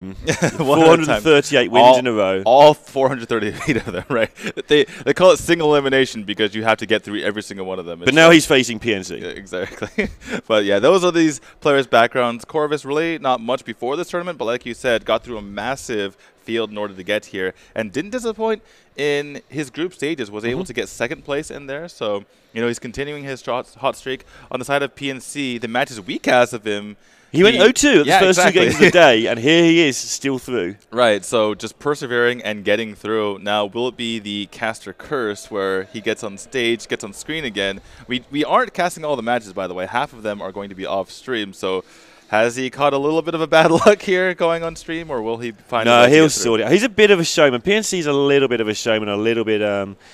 438 wins in a row. All 438 of them, right? They call it single elimination because you have to get through every single one of them. But now he's facing PNC. Yeah, exactly. But yeah, those are these players' backgrounds. Corvus really not much before this tournament, but like you said, got through a massive field in order to get here and didn't disappoint in his group stages, was able to get second place in there. So, you know, he's continuing his hot streak. On the side of PNC, the matches we cast of him, he went 0-2 at the first exactly. 2 games of the day, and here he is, still through. Right, so just persevering and getting through. Now, will it be the caster curse where he gets on stage, gets on screen again? We aren't casting all the matches, by the way. Half of them are going to be off stream, so has he caught a little bit of a bad luck here going on stream, or will he find No, he'll sort it out. He's a bit of a showman. PNC's a little bit of a showman, a little bit,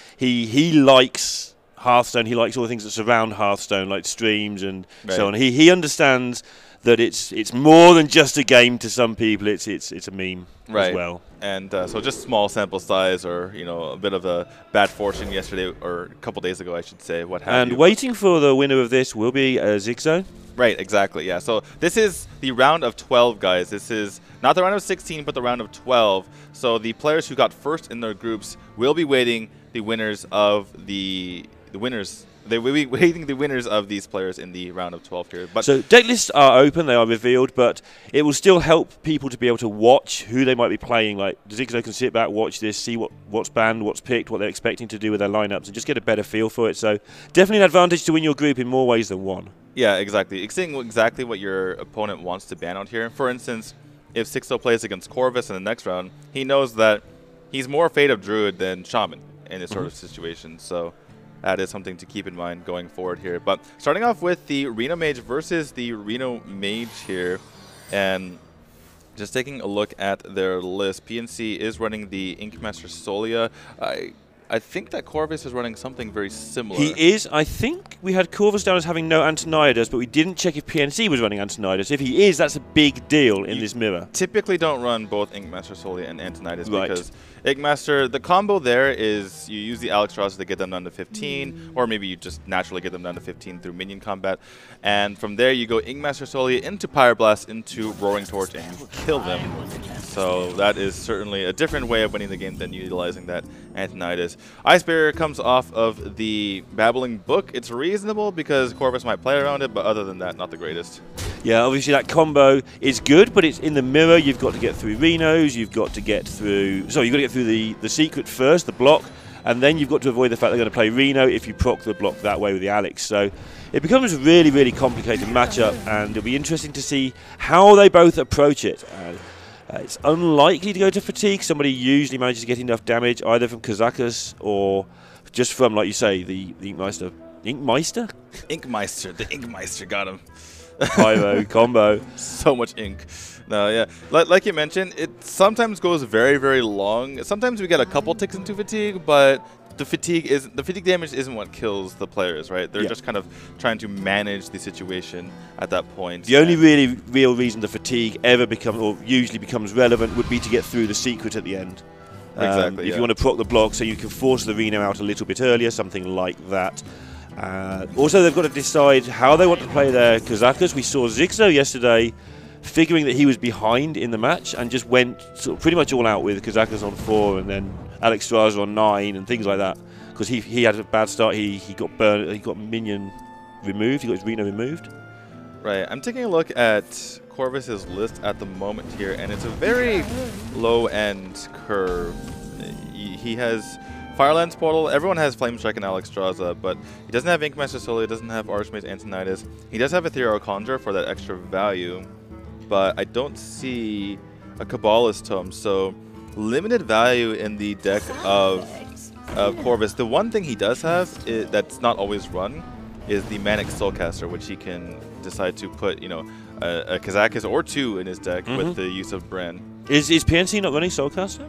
he likes Hearthstone, he likes all the things that surround Hearthstone, like streams and so on. He understands that it's more than just a game to some people. It's a meme as well. And so just small sample size, or you know, a bit of a bad fortune yesterday, or a couple days ago, I should say. What have you. And waiting for the winner of this will be Zigzo. Right, exactly. Yeah. So this is the round of 12, guys. This is not the round of 16, but the round of 12. So the players who got first in their groups will be waiting the winners of the winners. They will be waiting the winners of these players in the round of 12 here. But so deck lists are open, they are revealed, but it will still help people to be able to watch who they might be playing. Like Zigzo can sit back, watch this, see what's banned, what's picked, what they're expecting to do with their lineups, and just get a better feel for it. So definitely an advantage to win your group in more ways than one. Yeah, exactly. Seeing exactly what your opponent wants to ban out here. For instance, if Sixto plays against Corvus in the next round, he knows that he's more Fate of Druid than Shaman in this sort of situation. So that is something to keep in mind going forward here. But starting off with the Reno Mage versus the Reno Mage here. And just taking a look at their list, PNC is running the Inkmaster Solia. I think that Corvus is running something very similar. He is. I think we had Corvus down as having no Antonidas, but we didn't check if PNC was running Antonidas. If he is, that's a big deal in this mirror. Typically don't run both Inkmaster Solia and Antonidas because Inkmaster, the combo there is you use the Alexstrasza to get them down to 15, or maybe you just naturally get them down to 15 through minion combat. And from there you go Inkmaster Solia into Pyroblast into Roaring Torch and you kill them. So that is certainly a different way of winning the game than utilizing that Antonidas. Ice Barrier comes off of the Babbling Book. It's reasonable because Corvus might play around it, but other than that, not the greatest. Yeah, obviously that combo is good, but it's in the mirror. You've got to get through Renos, you've got to get through... Sorry, you've got to get through the secret first, the block, and then you've got to avoid the fact they're going to play Reno if you proc the block that way with the Alex. So it becomes a really, really complicated matchup, and it'll be interesting to see how they both approach it. It's unlikely to go to fatigue. Somebody usually manages to get enough damage either from Kazakus or just from, like you say, the Inkmeister. Inkmeister? Inkmeister. The Inkmeister got him. Pyro combo. So much ink. No, yeah. Like you mentioned, it sometimes goes very, very long. Sometimes we get a couple ticks into fatigue, but the fatigue damage isn't what kills the players, right? They're just kind of trying to manage the situation at that point. The only really real reason the fatigue ever becomes, or usually becomes relevant, would be to get through the secret at the end. Exactly. If you want to proc the block so you can force the Reno out a little bit earlier, something like that. Also, they've got to decide how they want to play their Kazakus. We saw Zigzo yesterday figuring that he was behind in the match and just went sort of pretty much all out with Kazakus on 4 and then Alexstrasza on 9 and things like that. Because he had a bad start. He got burned. He got minion removed. He got his Reno removed. Right. I'm taking a look at Corvus's list at the moment here, and it's a very low-end curve. He has Firelands Portal. Everyone has Flame Strike and Alexstrasza, but he doesn't have Inkmaster Solia, doesn't have Archmage Antonidas. He does have Ethereal Conjure for that extra value, but I don't see a Kabbalist Tome, so limited value in the deck of Corvus. The one thing he does have that's not always run is the Manic Soulcaster, which he can decide to put, you know, a Kazakus or 2 in his deck with the use of Bren. Is PNC not running Soulcaster?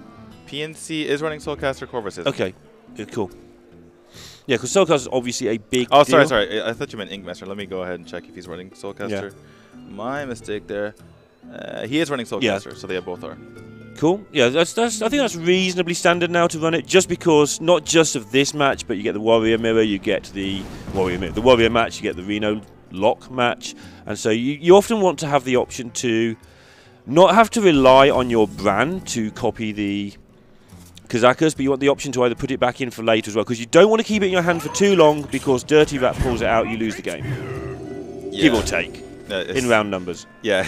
PNC is running Soulcaster, Corvus is. Okay, cool. Yeah, because Soulcaster is obviously a big deal. Sorry. I thought you meant Inkmaster. Let me go ahead and check if he's running Soulcaster. Yeah. My mistake there. He is running Soulcaster, so they both are. Cool. Yeah, I think that's reasonably standard now to run it, just because not just of this match, but you get the Warrior Mirror, you get the Warrior match, you get the Reno Lock match, and so you often want to have the option to not have to rely on your Bran to copy the Kazakus, but you want the option to either put it back in for later as well, because you don't want to keep it in your hand for too long, because Dirty Rat pulls it out, you lose the game. Yeah. Give or take, in round numbers. Yeah,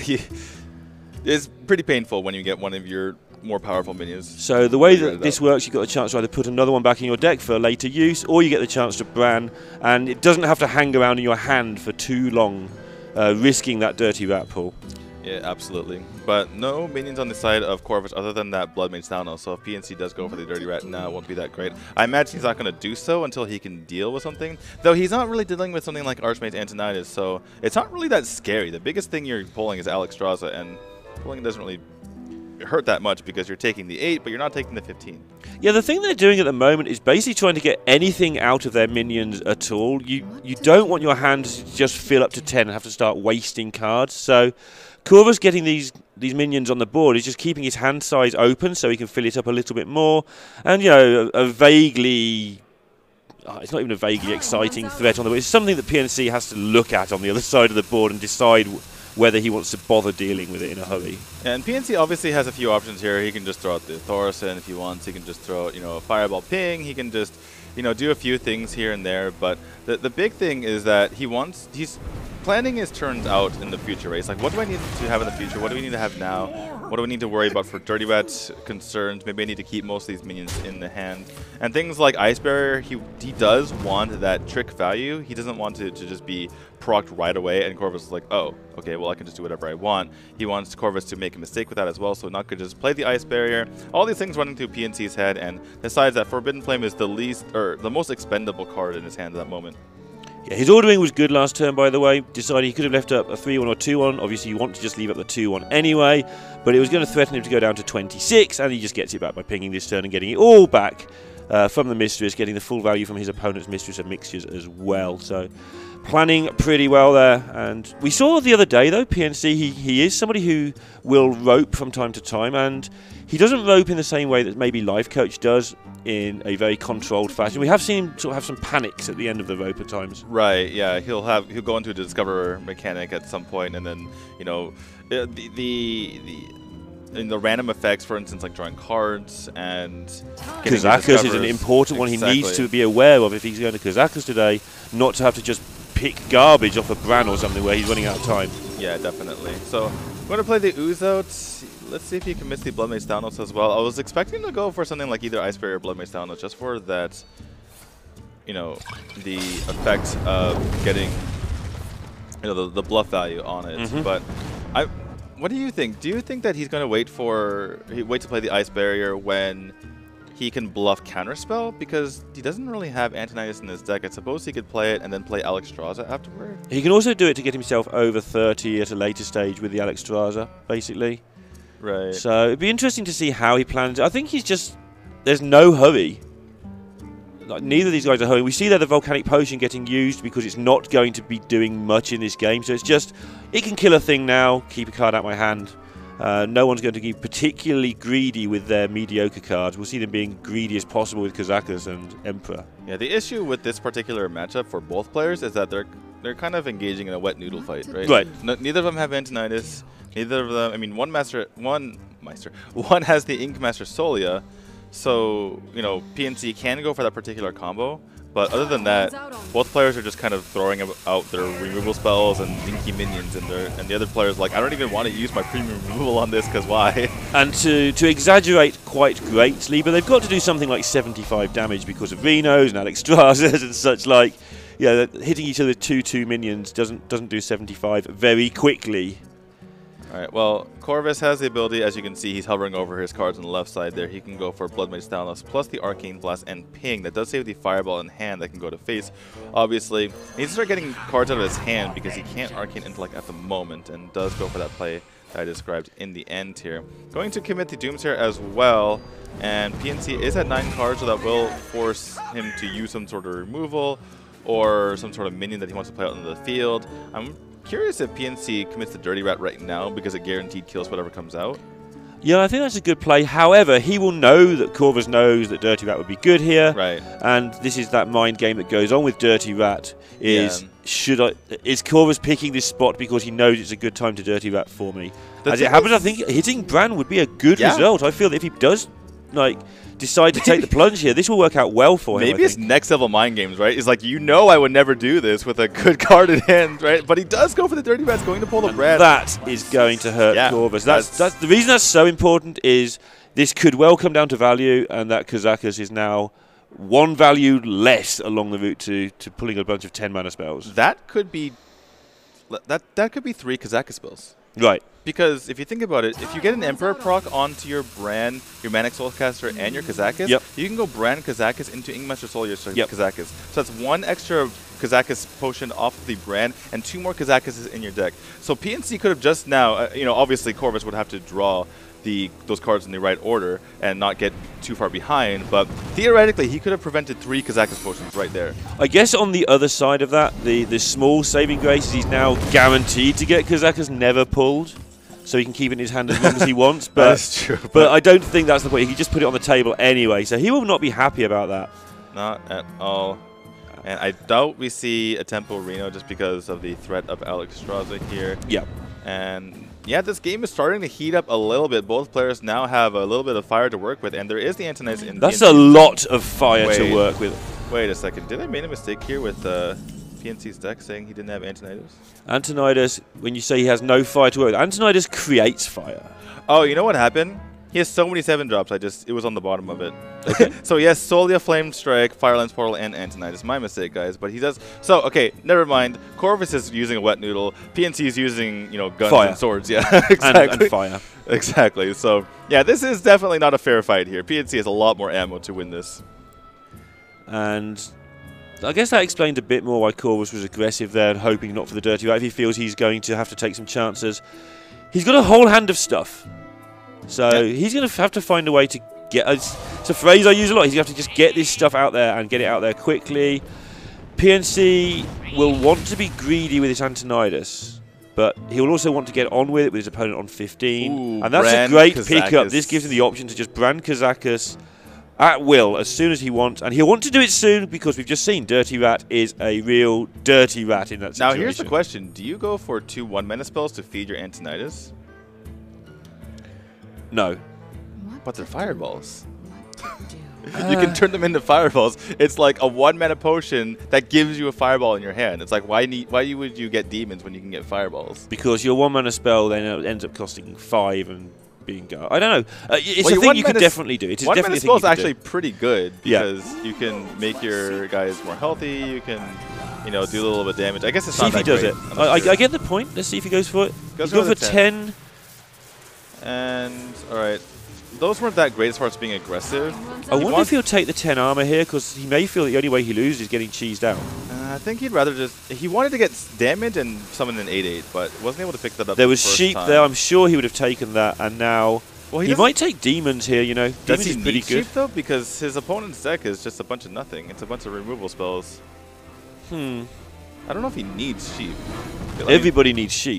it's pretty painful when you get one of your more powerful minions. So the way that this works, you've got a chance to either put another one back in your deck for later use, or you get the chance to Bran, and it doesn't have to hang around in your hand for too long, risking that Dirty Rat pull. Yeah, absolutely. But no minions on the side of Corvus other than that Blood Mage Thanos, so if PNC does go for the Dirty Rat, no, it won't be that great. I imagine he's not going to do so until he can deal with something, though he's not really dealing with something like Archmage Antonidas, so it's not really that scary. The biggest thing you're pulling is Alexstrasza, and pulling doesn't really hurt that much because you're taking the 8, but you're not taking the 15. Yeah, the thing they're doing at the moment is basically trying to get anything out of their minions at all. You don't want your hand to just fill up to 10 and have to start wasting cards. So Corvus getting these minions on the board is just keeping his hand size open so he can fill it up a little bit more. And, you know, a vaguely... it's not even a vaguely exciting threat on the board. It's something that PNC has to look at on the other side of the board and decide whether he wants to bother dealing with it in a hurry. And PNC obviously has a few options here. He can just throw out the Thaurissan if he wants. He can just throw out, you know, a Fireball Ping. He can just, you know, do a few things here and there. But the big thing is that he's planning his turns out in the future, right? It's like, what do I need to have in the future? What do we need to have now? What do we need to worry about for Dirty Rat's concerns? Maybe I need to keep most of these minions in the hand. And things like Ice Barrier, he does want that trick value. He doesn't want to just be procced right away, and Corvus is like, oh, okay, well, I can just do whatever I want. He wants Corvus to make a mistake with that as well, so not could just play the Ice Barrier. All these things running through PNC's head, and decides that Forbidden Flame is the most expendable card in his hand at that moment. Yeah, his ordering was good last turn, by the way. Decided he could have left up a 3-1 or 2-1. Obviously, you want to just leave up the 2-1 anyway, but it was going to threaten him to go down to 26, and he just gets it back by pinging this turn and getting it all back from the Mistress, getting the full value from his opponent's Mistress and mixtures as well. So, planning pretty well there. And we saw the other day, though, PNC, he is somebody who will rope from time to time, and he doesn't rope in the same way that maybe Life Coach does, in a very controlled fashion. We have seen him sort of have some panics at the end of the rope at times. Right, yeah, he'll go into a Discover mechanic at some point, and then, you know, in the random effects, for instance, like drawing cards and Kazakus is an important one he needs to be aware of if he's going to Kazakus today, not to have to just pick garbage off a Bran or something where he's running out of time. Yeah, definitely. So I'm going to play the Ooze out. Let's see if he commits the Blood Mage Thanos as well. I was expecting to go for something like either Ice Barrier or Blood Mage Thanos, just for that, you know, the effect of getting, you know, the bluff value on it. But what do you think? Do you think that he's going to wait to play the Ice Barrier when he can bluff Counterspell? Because he doesn't really have Antonidas in his deck. I suppose he could play it and then play Alexstrasza afterward. He can also do it to get himself over 30 at a later stage with the Alexstrasza, basically. Right. So it'd be interesting to see how he plans it. I think there's no hurry. Like, neither of these guys are hurrying. We see there the Volcanic Potion getting used because it's not going to be doing much in this game. So it's just, it can kill a thing now, keep a card out of my hand. No one's going to be particularly greedy with their mediocre cards. We'll see them being greedy as possible with Kazakus and Emperor. Yeah, the issue with this particular matchup for both players is that they're kind of engaging in a wet noodle fight, right? Right. Neither of them have Antonidas. Neither of them. I mean, one has the Ink Master Solia, so you know PNC can go for that particular combo. But other than that, both players are just kind of throwing out their removal spells and inky minions, and the other player's like, I don't even want to use my premium removal on this, because why? And to exaggerate quite greatly, but they've got to do something like 75 damage because of Renos and Alexstrasas and such like. Yeah, hitting each other with 2/2 minions doesn't do 75 very quickly. Alright, well, Corvus has the ability, as you can see, he's hovering over his cards on the left side there. He can go for Blood Mage Thanos plus the Arcane Blast and Ping. That does save the Fireball in hand that can go to face, obviously. He needs to start getting cards out of his hand because he can't Arcane Intellect at the moment, and does go for that play that I described in the end here. Going to commit the Doomsayer as well, and PNC is at 9 cards, so that will force him to use some sort of removal or some sort of minion that he wants to play out into the field. I'm curious if PNC commits the Dirty Rat right now because it guaranteed kills whatever comes out. Yeah, I think that's a good play. However, he will know that Corvus knows that Dirty Rat would be good here. Right. And this is that mind game that goes on with Dirty Rat. Is Corvus picking this spot because he knows it's a good time to Dirty Rat for me? As it happens, I think hitting Bran would be a good result. I feel that if he does, like, decide to take the plunge here, this will work out well for him. Maybe it's next level mind games, right? It's like, I would never do this with a good card in hand, right? But he does go for the dirty rats, going to pull the Bran. That is going to hurt Corvus. That's the reason that's so important. Is this could well come down to value, and that Kazakus is now 1 value less along the route to pulling a bunch of 10 mana spells. That could be 3 Kazakus spells. Right. Because if you think about it, if you get an Emperor proc onto your Bran, your Manic Soulcaster, and your Kazakus, you can go Bran Kazakus into Ingmaster Soul your Kazakus. So that's 1 extra Kazakus potion off of the Bran and 2 more Kazakuses in your deck. So PNC could have just now, obviously Corvus would have to draw those cards in the right order and not get too far behind, but theoretically he could have prevented 3 Kazakus potions right there. I guess on the other side of that, the small saving grace is he's now guaranteed to get Kazakus never pulled, so he can keep it in his hand as long as he wants. But that's true. But I don't think that's the point. He can just put it on the table anyway, so he will not be happy about that. Not at all. And I doubt we see a Tempo Reno just because of the threat of Alexstrasza here. Yeah. And yeah, this game is starting to heat up a little bit. Both players now have a little bit of fire to work with, and there is the Antonidas in That's a lot of fire to work with. Wait a second. Did I make a mistake here with PNC's deck saying he didn't have Antonidas? Antonidas, when you say he has no fire to work with, Antonidas creates fire. Oh, you know what happened? He has so many 7-drops, it was on the bottom of it. Okay. So yes, Solia, Flame Strike, Firelance Portal, and Antonidas. My mistake, guys. But he does. So okay, never mind. Corvus is using a Wet Noodle. PNC is using guns and swords. Yeah, exactly. And fire. Exactly. So yeah, this is definitely not a fair fight here. PNC has a lot more ammo to win this. And I guess that explained a bit more why Corvus was aggressive there and hoping not for the dirty rat. If he feels he's going to have to take some chances, he's got a whole hand of stuff. So he's going to have to find a way to get... It's a phrase I use a lot. He's going to have to just get this stuff out there and get it out there quickly. PNC will want to be greedy with his Antonidas, but he will also want to get on with it with his opponent on 15. Ooh, and that's a great pickup. This gives him the option to just brand Kazakus at will as soon as he wants. And he'll want to do it soon because we've just seen Dirty Rat is a real dirty rat in that situation. Now here's the question. Do you go for 2 1-mana spells to feed your Antonidas? No. But they're fireballs. You can turn them into fireballs. It's like a 1-mana potion that gives you a fireball in your hand. It's like, why would you get demons when you can get fireballs? Because your 1-mana spell then ends up costing 5 and being go. I don't know. It's a thing you could definitely do. It is definitely a thing you is can actually do. Pretty good because you can make your guys more healthy. You can, do a little bit of damage. I guess it's not that great. See if he does it. I get the point. Let's see if he goes for it. He's going for 10. And, alright, those weren't that great as far as being aggressive. I wonder if he'll take the 10 armor here, because he may feel the only way he loses is getting cheesed out. I think he'd rather just... He wanted to get damage and summon an 8-8, but wasn't able to pick that up. There was sheep there. I'm sure he would have taken that, and now... Well, he might take demons here, Demons is pretty good. Sheep, though? Because his opponent's deck is just a bunch of nothing. It's a bunch of removal spells. I don't know if he needs sheep. Everybody needs sheep.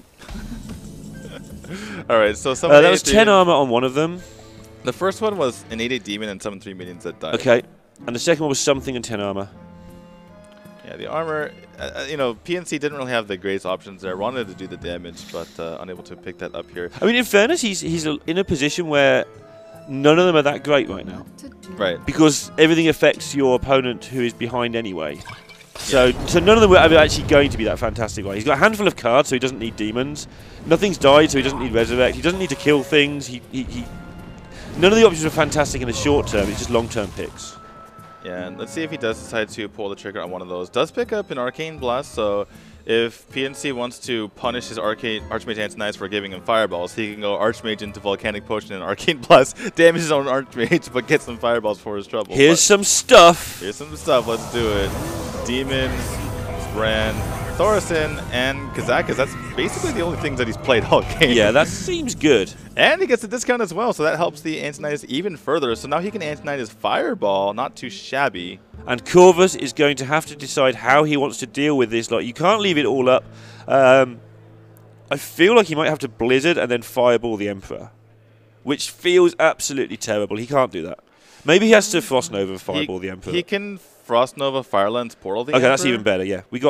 Alright, so that was 10 armor on one of them. The first one was an 8-8 demon and summon 3 minions that died. Okay, and the second one was something and 10 armor. Yeah, the armor, PNC didn't really have the greatest options there. Wanted to do the damage, but unable to pick that up here. I mean, in fairness, he's in a position where none of them are that great right now. Right. Because everything affects your opponent who is behind anyway. So none of them are actually going to be that fantastic. Right? He's got a handful of cards, so he doesn't need demons. Nothing's died, so he doesn't need resurrect. He doesn't need to kill things. None of the options are fantastic in the short term. It's just long-term picks. Yeah, and let's see if he does decide to pull the trigger on one of those. Does pick up an Arcane Blast, so if PNC wants to punish his Archmage Antonidas for giving him fireballs, he can go Archmage into Volcanic Potion and Arcane Blast, damage his own Archmage, but get some fireballs for his trouble. Here's some stuff. Here's some stuff. Let's do it. Demons, Bran, Thaurissan, and Kazakus. That's basically the only things that he's played all game. Yeah, that seems good. And he gets a discount as well, so that helps the Antonidas even further. So now he can Antonidas Fireball, not too shabby. And Corvus is going to have to decide how he wants to deal with this. Like, you can't leave it all up. I feel like he might have to Blizzard and then Fireball the Emperor, which feels absolutely terrible. He can't do that. Maybe he has to Frost Nova and Fireball the Emperor. He can Frost Nova Firelance Portal the Emperor. Okay, that's even better. Yeah, we got there.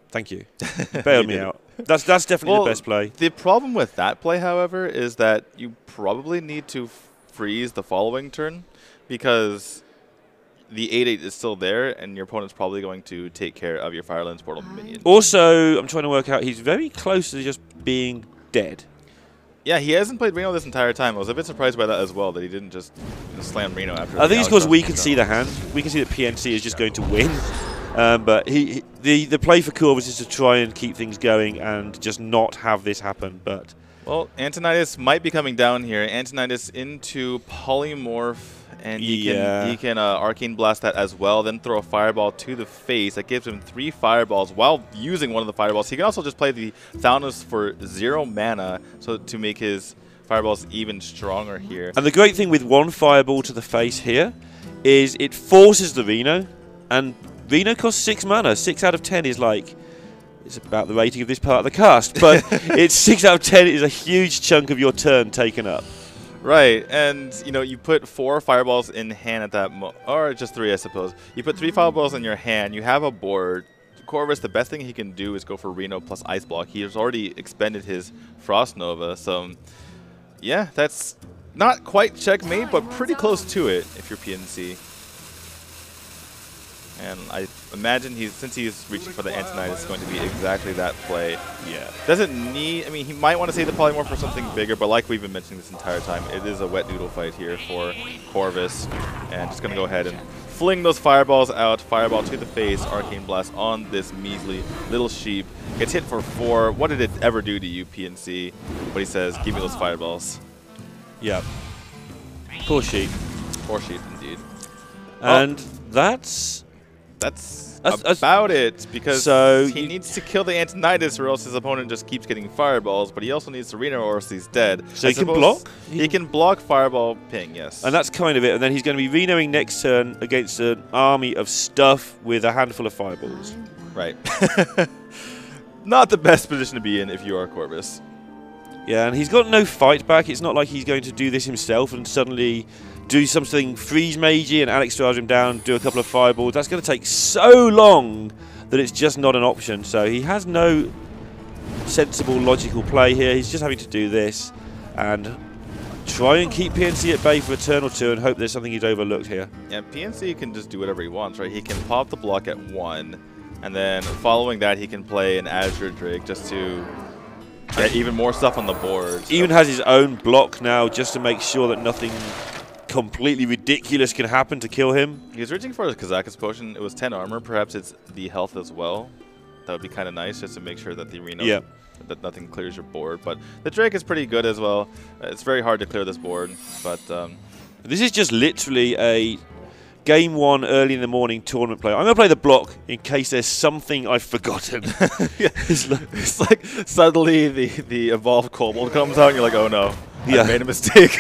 Thank you. Bailed me out. That's definitely Well, the best play. The problem with that play, however, is that you probably need to freeze the following turn because the 8/8 is still there, and your opponent's probably going to take care of your Firelands Portal minion. Also, I'm trying to work out, he's very close to just being dead. Yeah, he hasn't played Reno this entire time. I was a bit surprised by that as well, that he didn't just slam Reno after. I think it's because we can see the hand. We can see that PNC is just going to win. But the play for Corvus is to try and keep things going and just not have this happen. But well, Antonidas might be coming down here. Antonidas into Polymorph, and he can Arcane Blast that as well, then throw a Fireball to the face. That gives him 3 Fireballs while using one of the Fireballs. He can also just play the Thalnos for 0 mana so to make his Fireballs even stronger here. And the great thing with 1 Fireball to the face here is it forces the Reno, and Reno costs 6 mana. 6 out of 10 is like, it's about the rating of this part of the cast, but it's 6 out of 10 is a huge chunk of your turn taken up. Right, and you know, you put 4 Fireballs in hand at that or just 3, I suppose. You put 3 Fireballs in your hand, you have a board. Corvus, the best thing he can do is go for Reno plus Ice Block. He has already expended his Frost Nova, so yeah, that's not quite checkmate, but pretty close to it if you're PNC. And I imagine since he's reaching for the Antonidas, it's going to be exactly that play. Yeah. Doesn't need, I mean, he might want to save the Polymorph for something bigger, but like we've been mentioning this entire time, it is a wet noodle fight here for Corvus. And just going to go ahead and fling those Fireballs out. Fireball to the face, Arcane Blast on this measly little sheep. Gets hit for 4. What did it ever do to you, PNC? But he says, give me those Fireballs. Yeah. Poor sheep. Poor sheep, indeed. And that's about it, because so he needs to kill the Antonidas or else his opponent just keeps getting Fireballs, but he also needs to Reno or else he's dead. So he can block? He can block Fireball ping, yes. And that's kind of it. And then he's going to be Renoing next turn against an army of stuff with a handful of Fireballs. Right. Not the best position to be in if you are Corvus. Yeah, and he's got no fight back. It's not like he's going to do this himself and suddenly do something freeze magey and Alex drives him down, do a couple of Fireballs. That's going to take so long that it's just not an option. So he has no sensible, logical play here. He's just having to do this and try and keep PNC at bay for a turn or two and hope there's something he's overlooked here. Yeah, PNC can just do whatever he wants, right? He can pop the block at 1, and then following that he can play an Azure Drake just to get even more stuff on the board. So. Even has his own block now just to make sure that nothing completely ridiculous can happen to kill him. He's reaching for his Kazakus potion. It was 10 armor. Perhaps it's the health as well. That would be kind of nice just to make sure that the Reno, that nothing clears your board. But the Drake is pretty good as well. It's very hard to clear this board. But this is just literally a Game 1 early in the morning tournament play. I'm going to play the block in case there's something I've forgotten. Yeah. It's like suddenly the evolved Kobold comes out and you're like, oh no. I made a mistake.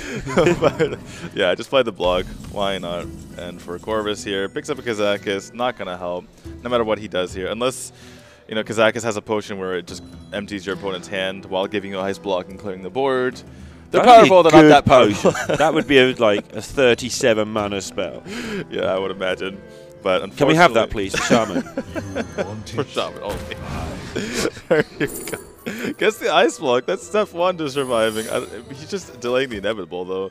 But yeah, just play the block. Why not? And for Corvus here, picks up a Kazakus. Not going to help, no matter what he does here. Unless, you know, Kazakus has a potion where it just empties your opponent's hand while giving you a ice block and clearing the board. They're powerful, they're not that powerful. That would be like a 37 mana spell. Yeah, I would imagine. But unfortunately, can we have that, please, for Shaman? For Shaman only. There you go. Gets the ice block. That's step 1 to surviving. He's just delaying the inevitable, though.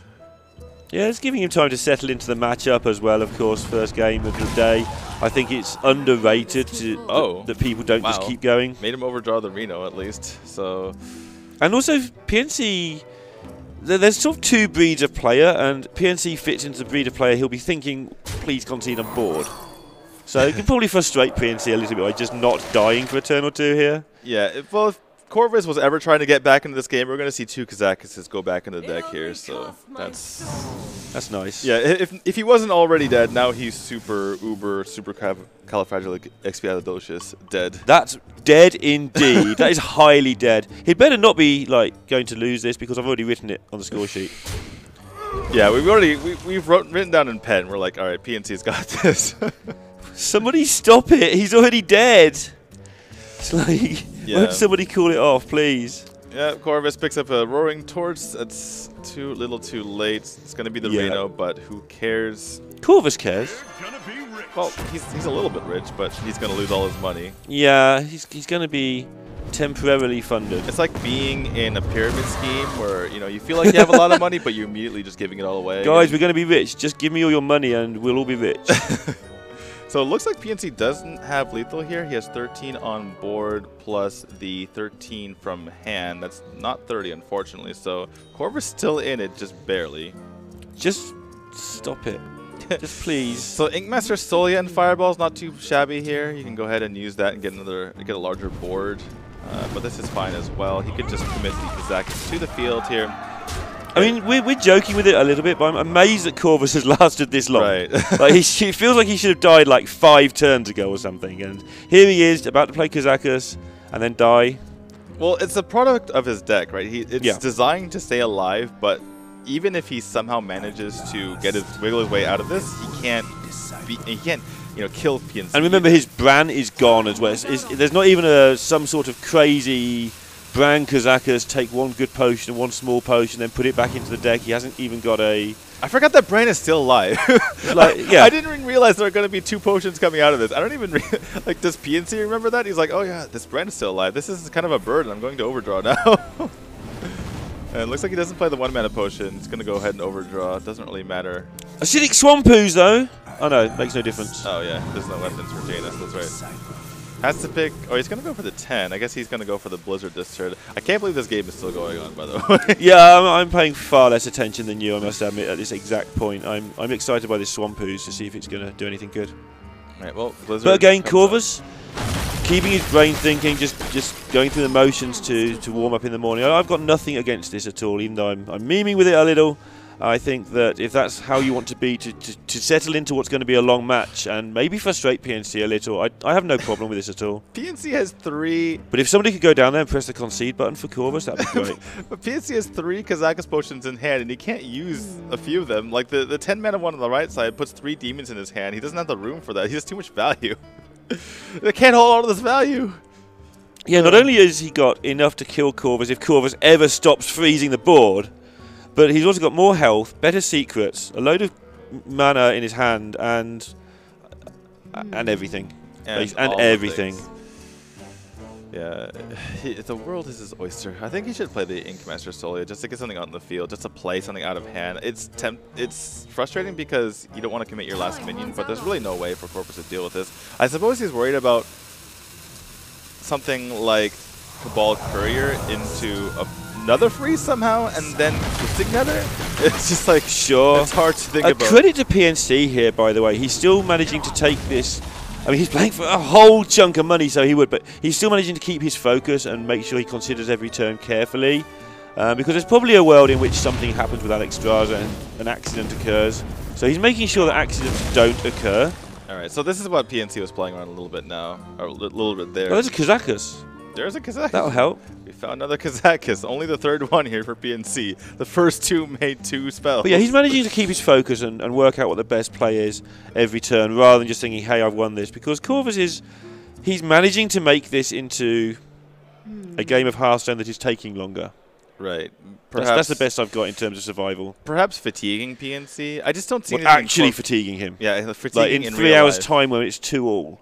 Yeah, it's giving him time to settle into the matchup as well, of course. First game of the day. I think it's underrated that people don't just keep going. Made him overdraw the Reno, at least. So, and also, PNC, there's sort of 2 breeds of player, and PNC fits into the breed of player he'll be thinking, please concede, I'm bored. So it can probably frustrate PNC a little bit by just not dying for a turn or 2 here. Yeah, well, if Corvus was ever trying to get back into this game, we're going to see 2 Kazakuses go back into the deck here, so that's nice. Yeah, if he wasn't already dead, now he's super califragilisticexpialidocious dead. That's dead indeed. That is highly dead. He'd better not be like going to lose this because I've already written it on the score sheet. Yeah, we've written down in pen. We're like, all right, PNC's got this. Somebody stop it! He's already dead. It's like, won't somebody call it off, please? Yeah, Corvus picks up a Roaring Torch. It's too little too late. It's going to be the Reno, but who cares? Corvus cares. Well, he's a little bit rich, but he's going to lose all his money. Yeah, he's going to be temporarily funded. It's like being in a pyramid scheme where, you know, you feel like you have a lot of money, but you're immediately just giving it all away. Guys, we're going to be rich. Just give me all your money and we'll all be rich. So it looks like PNC doesn't have lethal here. He has 13 on board plus the 13 from hand. That's not 30, unfortunately. So Corvus still in it, just barely. Just stop it. Just please. So Inkmaster Solia and Fireball's not too shabby here. You can go ahead and use that and get a larger board. But this is fine as well. He could just commit the Kazakus to the field here. I mean, we're joking with it a little bit, but I'm amazed that Corvus has lasted this long. Right. Like, he feels like he should have died like 5 turns ago or something. And here he is, about to play Kazakus and then die. Well, it's a product of his deck, right? It's designed to stay alive, but even if he somehow manages to wiggle his way out of this, he can't, you know, kill PNC. And remember, his Bran is gone as well. There's not even some sort of crazy Bran Kazakus take one good potion and one small potion, then put it back into the deck. He hasn't even got a... I forgot that Bran is still alive. Like, yeah. I didn't even realize there are going to be 2 potions coming out of this. I don't even... like, does PNC remember that? He's like, oh yeah, this Bran is still alive. This is kind of a burden. I'm going to overdraw now. And it looks like he doesn't play the 1-mana potion. He's going to go ahead and overdraw. It doesn't really matter. Acidic Swampoos, though. Oh no, it makes no difference. Oh yeah, there's no weapons for Janus. That's right. Has to pick... Oh, he's going to go for the 10. I guess he's going to go for the Blizzard this turn. I can't believe this game is still going on, by the way. Yeah, I'm paying far less attention than you, I must admit, at this exact point. I'm excited by this Swampoos to see if it's going to do anything good. Right, well, Blizzard... But again, Corvus, keeping his brain thinking, just going through the motions to warm up in the morning. I've got nothing against this at all, even though I'm memeing with it a little. I think that if that's how you want to be, to settle into what's going to be a long match and maybe frustrate PNC a little, I have no problem with this at all. PNC has 3... But if somebody could go down there and press the concede button for Corvus, that'd be great. But PNC has 3 Kazakus potions in hand, and he can't use a few of them. Like, the 10-mana one on the right side puts 3 demons in his hand. He doesn't have the room for that. He has too much value. They can't hold all of this value. Yeah, not only has he got enough to kill Corvus if Corvus ever stops freezing the board, but he's also got more health, better secrets, a load of mana in his hand, and everything. And everything. Yeah, the world is his oyster. I think he should play the Inkmaster Solia just to get something out in the field, just to play something out of hand. It's frustrating because you don't want to commit your last minion, but there's really no way for Corvus to deal with this. I suppose he's worried about something like Cabal Courier into another freeze somehow, and then the Signetter. It's just like, sure. It's hard to think about. Credit to PNC here, by the way. He's still managing to take this. I mean, he's playing for a whole chunk of money, so he would, but he's still managing to keep his focus and make sure he considers every turn carefully. Because there's probably a world in which something happens with Alexstrasza and an accident occurs. So he's making sure that accidents don't occur. Alright, so this is what PNC was playing around a little bit now. Or a little bit there. Oh, there's a Kazakus. There's a Kazakus. That'll help. We found another Kazakus. Only the 3rd one here for PNC. The first 2 made 2 spells. But yeah, he's managing to keep his focus and work out what the best play is every turn, rather than just thinking, hey, I've won this. Because Corvus he's managing to make this into a game of Hearthstone that is taking longer. Right. That's the best I've got in terms of survival. Perhaps fatiguing PNC. I just don't see anything actually fatiguing him. Yeah, fatiguing like in 3 hours' time when it's 2-all.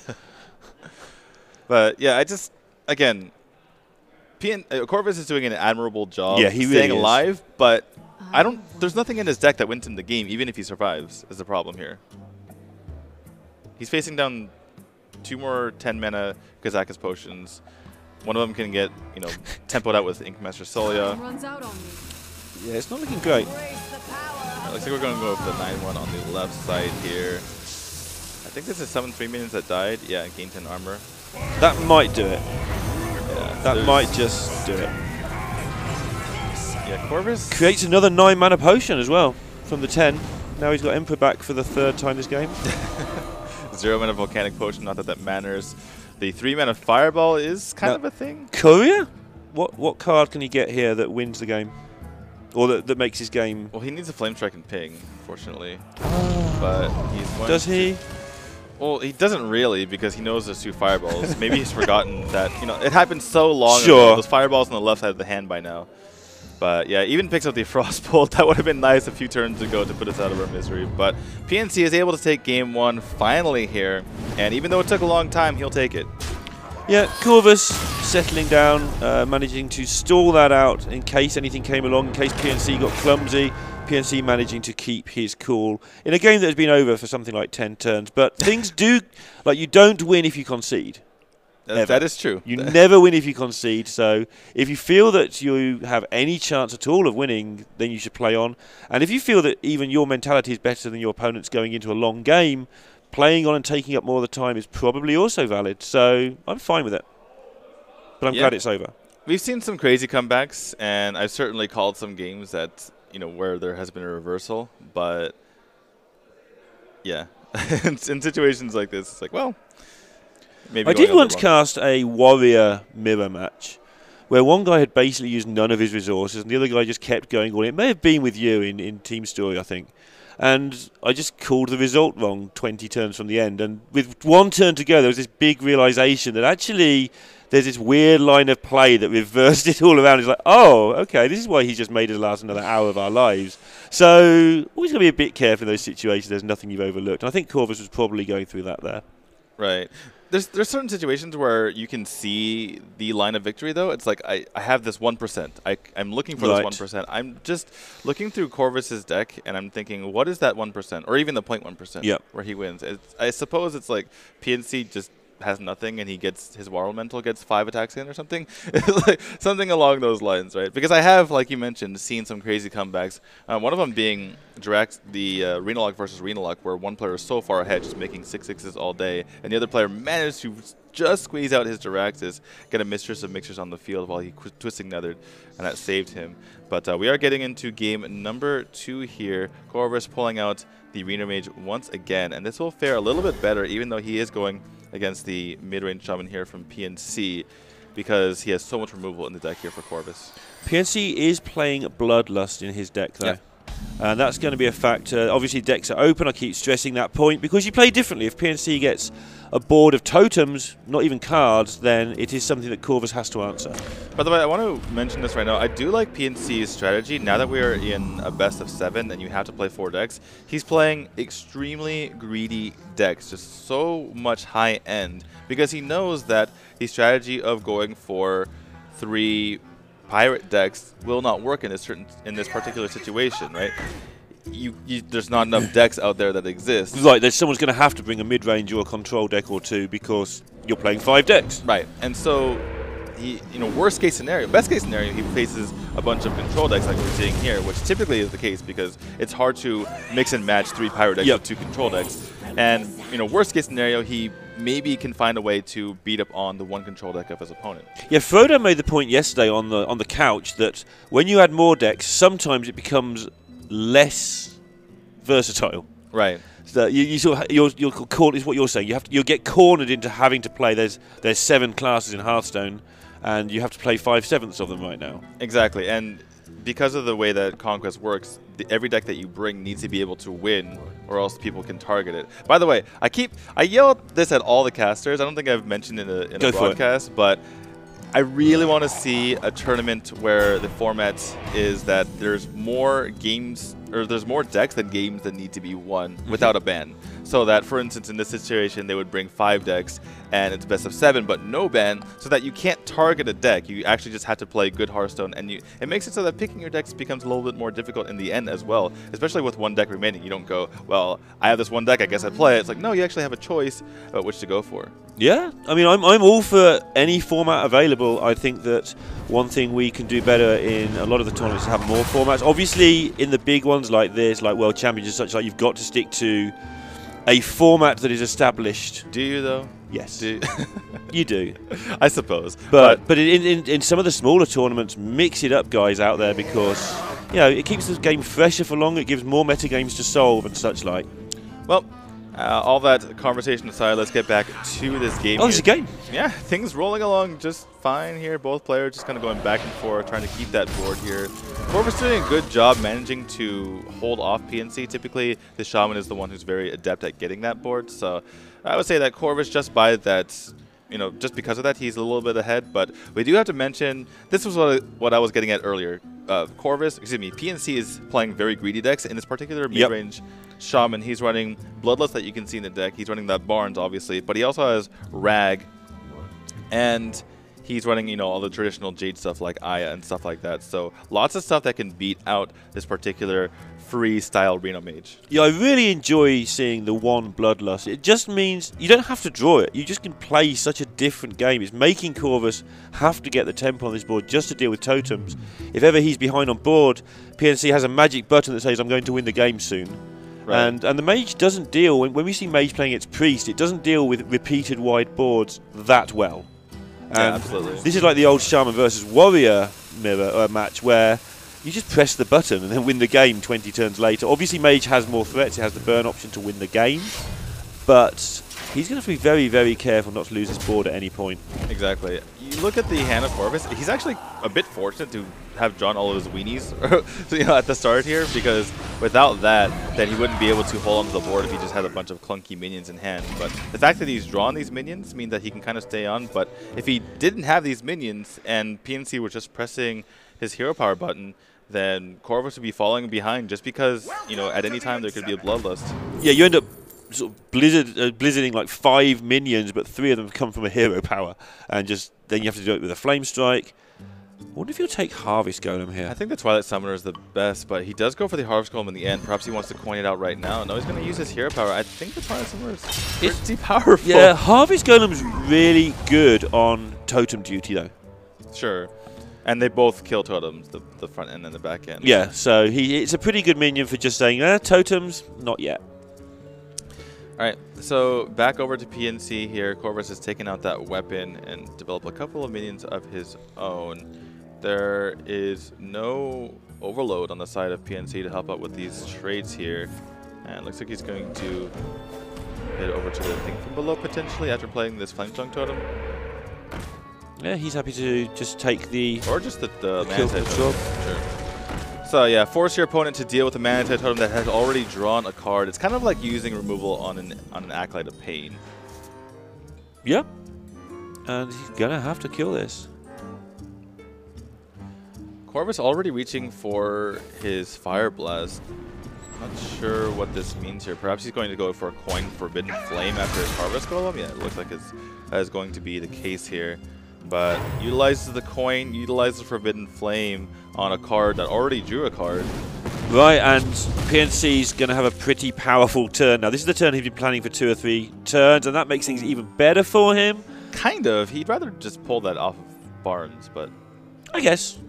But yeah, again, Corvus is doing an admirable job is. staying alive, but there's nothing in his deck that wins him the game, even if he survives, is the problem here. He's facing down 2 more 10-mana Kazakus potions. One of them can get, tempoed out with Inkmaster Solia. Yeah, it's not looking great. Looks like we're going to go with the 9-1 on the left side here. I think this is 7 3 minions that died. Yeah, gained 10 armor. That might do it. Yeah, that might just do it. Yeah, Corvus creates another 9-mana potion as well from the 10. Now he's got Emperor back for the 3rd time this game. 0-mana Volcanic Potion, not that that matters. The 3-mana Fireball is kind of a thing. Courier? What card can he get here that wins the game? Or that makes his game... Well, he needs a Flame Strike and Ping, unfortunately. But he's going Does he? Well, he doesn't really, because he knows there's 2 Fireballs. Maybe he's forgotten that, it happened so long ago. Those Fireballs on the left side of the hand by now. But yeah, even picks up the Frostbolt. That would have been nice a few turns ago to put us out of our misery. But PNC is able to take game 1 finally here. And even though it took a long time, he'll take it. Yeah, Corvus settling down, managing to stall that out in case anything came along, in case PNC got clumsy. PNC managing to keep his cool in a game that has been over for something like 10 turns. But things do, like, you don't win if you concede. That is true. You never win if you concede. So if you feel that you have any chance at all of winning, then you should play on. And if you feel that even your mentality is better than your opponent's going into a long game, playing on and taking up more of the time is probably also valid. So I'm fine with it. But I'm glad it's over. We've seen some crazy comebacks, and I've certainly called some games that, you know, where there has been a reversal. But yeah, in situations like this, it's like, well, maybe I did once cast a Warrior mirror match where one guy had basically used none of his resources and the other guy just kept going on. It may have been with you in Team Story, I think. And I just called the result wrong 20 turns from the end. And with one turn to go, there was this big realization that actually there's this weird line of play that reversed it all around. It's like, oh, okay, this is why he's just made us last another hour of our lives. So always got to be a bit careful in those situations. There's nothing you've overlooked. And I think Corvus was probably going through that there. Right. There's certain situations where you can see the line of victory, though. It's like, I have this 1%. I'm looking for this 1%. I'm just looking through Corvus's deck, and I'm thinking, what is that 1%? Or even the 0.1% where he wins. I suppose it's like PNC just has nothing, and he gets his War Elemental gets 5 attacks in or something. Like something along those lines, right? Because I have, like you mentioned, seen some crazy comebacks. One of them being Jirax, the Renalock versus Renalock, where one player is so far ahead, just making 6/6s all day, and the other player managed to just squeeze out his Jiraxes, get a Mistress of Mixers on the field while he twisting nethered, and that saved him. But we are getting into game number 2 here. Corvus pulling out the Reno Mage once again, and this will fare a little bit better, even though he is going against the mid-range Shaman here from PNC, because he has so much removal in the deck here for Corvus. PNC is playing Bloodlust in his deck, though. And that's going to be a factor. Obviously, decks are open. I keep stressing that point because you play differently. If PNC gets a board of totems, not even cards, then it is something that Corvus has to answer. By the way, I want to mention this right now. I do like PNC's strategy. Now that we are in a best of 7 and you have to play 4 decks, he's playing extremely greedy decks, just so much high end, because he knows that the strategy of going for 3 pirate decks will not work in this particular situation, right? There's not enough decks out there that exist. Right, someone's going to have to bring a mid-range or a control deck or 2 because you're playing 5 decks. Right, and so worst case scenario, best case scenario, he faces a bunch of control decks like we're seeing here, which typically is the case because it's hard to mix and match 3 pirate decks with 2 control decks. And worst case scenario, he maybe can find a way to beat up on the 1 control deck of his opponent. Yeah, Frodo made the point yesterday on the couch that when you add more decks, sometimes it becomes less versatile. Right. So you're caught is what you're saying. You'll get cornered into having to play. There's 7 classes in Hearthstone, and you have to play 5/7 of them right now. Exactly, and because of the way that Conquest works, every deck that you bring needs to be able to win, or else people can target it. By the way, I yell this at all the casters. I don't think I've mentioned it in a broadcast, but I really want to see a tournament where the format is that there's more games, or there's more decks than games that need to be won without a ban. So that, for instance, in this situation, they would bring 5 decks, and it's best of 7, but no ban, so that you can't target a deck. You actually just have to play good Hearthstone, and it makes it so that picking your decks becomes a little bit more difficult in the end as well, especially with 1 deck remaining. You don't go, well, I have this 1 deck, I guess I play it. It's like, no, you actually have a choice about which to go for. Yeah, I mean, I'm all for any format available. I think that one thing we can do better in a lot of the tournaments is have more formats. Obviously, in the big ones like this, like World Champions and such, you've got to stick to a format that is established. Do you, though? Yes. You do. I suppose. But in some of the smaller tournaments, mix it up, guys, out there, because it keeps the game fresher for longer. It gives more meta games to solve and such like. Well, all that conversation aside, let's get back to this game. Oh, it's a game. Yeah, things rolling along just fine here. Both players just kind of going back and forth, trying to keep that board here. Corvus doing a good job managing to hold off PNC. Typically, the Shaman is the one who's very adept at getting that board. So I would say that Corvus, just by that, just because of that, he's a little bit ahead. But we do have to mention, this was what I was getting at earlier. PNC is playing very greedy decks. In this particular mid-range Shaman, he's running Bloodlust that you can see in the deck. He's running that Barnes, obviously, but he also has Rag, and he's running, you know, all the traditional Jade stuff like Aya and stuff like that. So lots of stuff that can beat out this particular free-style Reno Mage. Yeah, I really enjoy seeing the one Bloodlust. It just means you don't have to draw it. You just can play such a different game. It's making Corvus have to get the tempo on this board just to deal with totems. If ever he's behind on board, PNC has a magic button that says, I'm going to win the game soon. Right. And the Mage doesn't deal, when we see Mage playing its Priest, it doesn't deal with repeated wide boards that well. Yeah, absolutely. This is like the old Shaman versus Warrior mirror match where you just press the button and then win the game 20 turns later. Obviously, Mage has more threats. It has the burn option to win the game. But he's going to have to be very, very careful not to lose this board at any point. Exactly. You look at the hand of Corvus, he's actually a bit fortunate to have drawn all of his weenies at the start here, because without that, then he wouldn't be able to hold onto the board if he just had a bunch of clunky minions in hand. But the fact that he's drawn these minions mean that he can kind of stay on. But if he didn't have these minions and PNC were just pressing his hero power button, then Corvus would be falling behind just because, you know, at any time there could be a Bloodlust. Yeah, you end up sort of blizzarding like 5 minions, but 3 of them come from a hero power, and just then you have to do it with a Flame Strike. I wonder if you'll take Harvest Golem here. I think the Twilight Summoner is the best, but he does go for the Harvest Golem in the end. Perhaps he wants to coin it out right now. No, he's going to use his hero power. I think the Twilight Summoner is pretty powerful. Yeah, Harvest Golem's really good on totem duty, though. Sure. And they both kill totems, the front end and the back end. Yeah, so it's a pretty good minion for just saying, totems, not yet. All right, so back over to PNC here. Corvus has taken out that weapon and developed a couple of minions of his own. There is no overload on the side of PNC to help out with these trades here. And it looks like he's going to head over to the thing from below potentially after playing this Flamesong totem. Yeah, he's happy to just take the... Or just the Manatite totem. Sure. So yeah, force your opponent to deal with a Manatite totem that has already drawn a card. It's kind of like using removal on an Acolyte of Pain. Yep. And he's going to have to kill this. Corvus already reaching for his Fire Blast. Not sure what this means here. Perhaps he's going to go for a coin Forbidden Flame after his Harvest Golem. Yeah, it looks like that is going to be the case here. But utilizes the coin, utilizes Forbidden Flame on a card that already drew a card. Right, and PNC's going to have a pretty powerful turn. Now, this is the turn he's been planning for 2 or 3 turns, and that makes things even better for him. Kind of. He'd rather just pull that off of Barnes, but... I guess.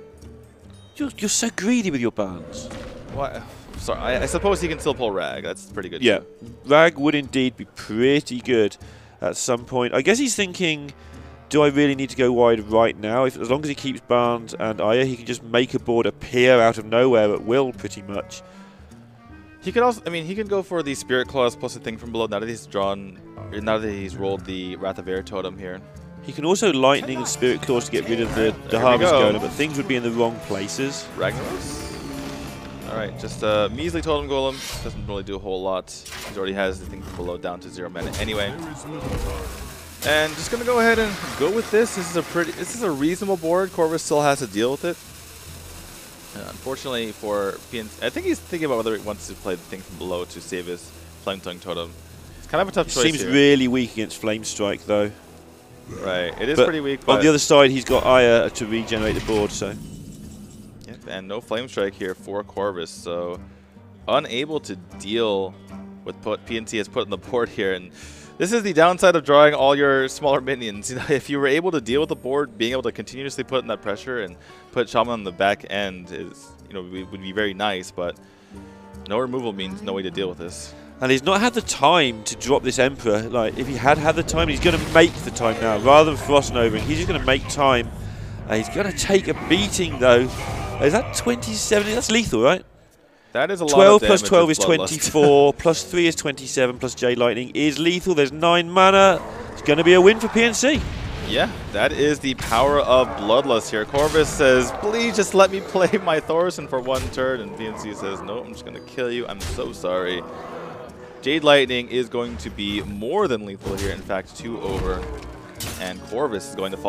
You're so greedy with your Barnes. What? Sorry, I suppose he can still pull Rag. That's pretty good. Yeah, too. Rag would indeed be pretty good at some point. I guess he's thinking, do I really need to go wide right now? As long as he keeps Barnes and Aya, he can just make a board appear out of nowhere at will, pretty much. He could also, I mean, he can go for the Spirit Claws plus a thing from below. Now that he's rolled the Wrath of Air totem here. He can also Lightning and Spirit Claws to get rid of the Harvest Golem, but things would be in the wrong places. Ragnaros? Alright, just a measly Totem Golem. Doesn't really do a whole lot. He already has the thing from below down to 0 mana anyway. And just gonna go ahead and go with this. This is a reasonable board. Corvus still has to deal with it. Unfortunately for PNC, I think he's thinking about whether he wants to play the thing from below to save his Flametongue Totem. It's kind of a tough choice Seems here. really weak against Flame Strike, though. Right, it is pretty weak. But on the other side, he's got Aya to regenerate the board, so... Yep, and no Flame Strike here for Corvus, so unable to deal with what PNC has put on the board here. And this is the downside of drawing all your smaller minions. You know, if you were able to deal with the board, being able to continuously put in that pressure and put Shaman on the back end is, you know, would be very nice. But no removal means no way to deal with this. And he's not had the time to drop this Emperor. Like, if he had the time, he's going to make the time now. Rather than Frost Noving, he's just going to make time. He's going to take a beating, though. Is that 27? That's lethal, right? That is a lot 12 of plus damage 12 with is Bloodlust. 24, plus 3 is 27, plus Jade Lightning is lethal. There's 9 mana. It's going to be a win for PNC. Yeah, that is the power of Bloodlust here. Corvus says, please just let me play my Thaurissan for 1 turn. And PNC says, no, I'm just going to kill you. I'm so sorry. Jade Lightning is going to be more than lethal here. In fact, 2 over. And Corvus is going to fall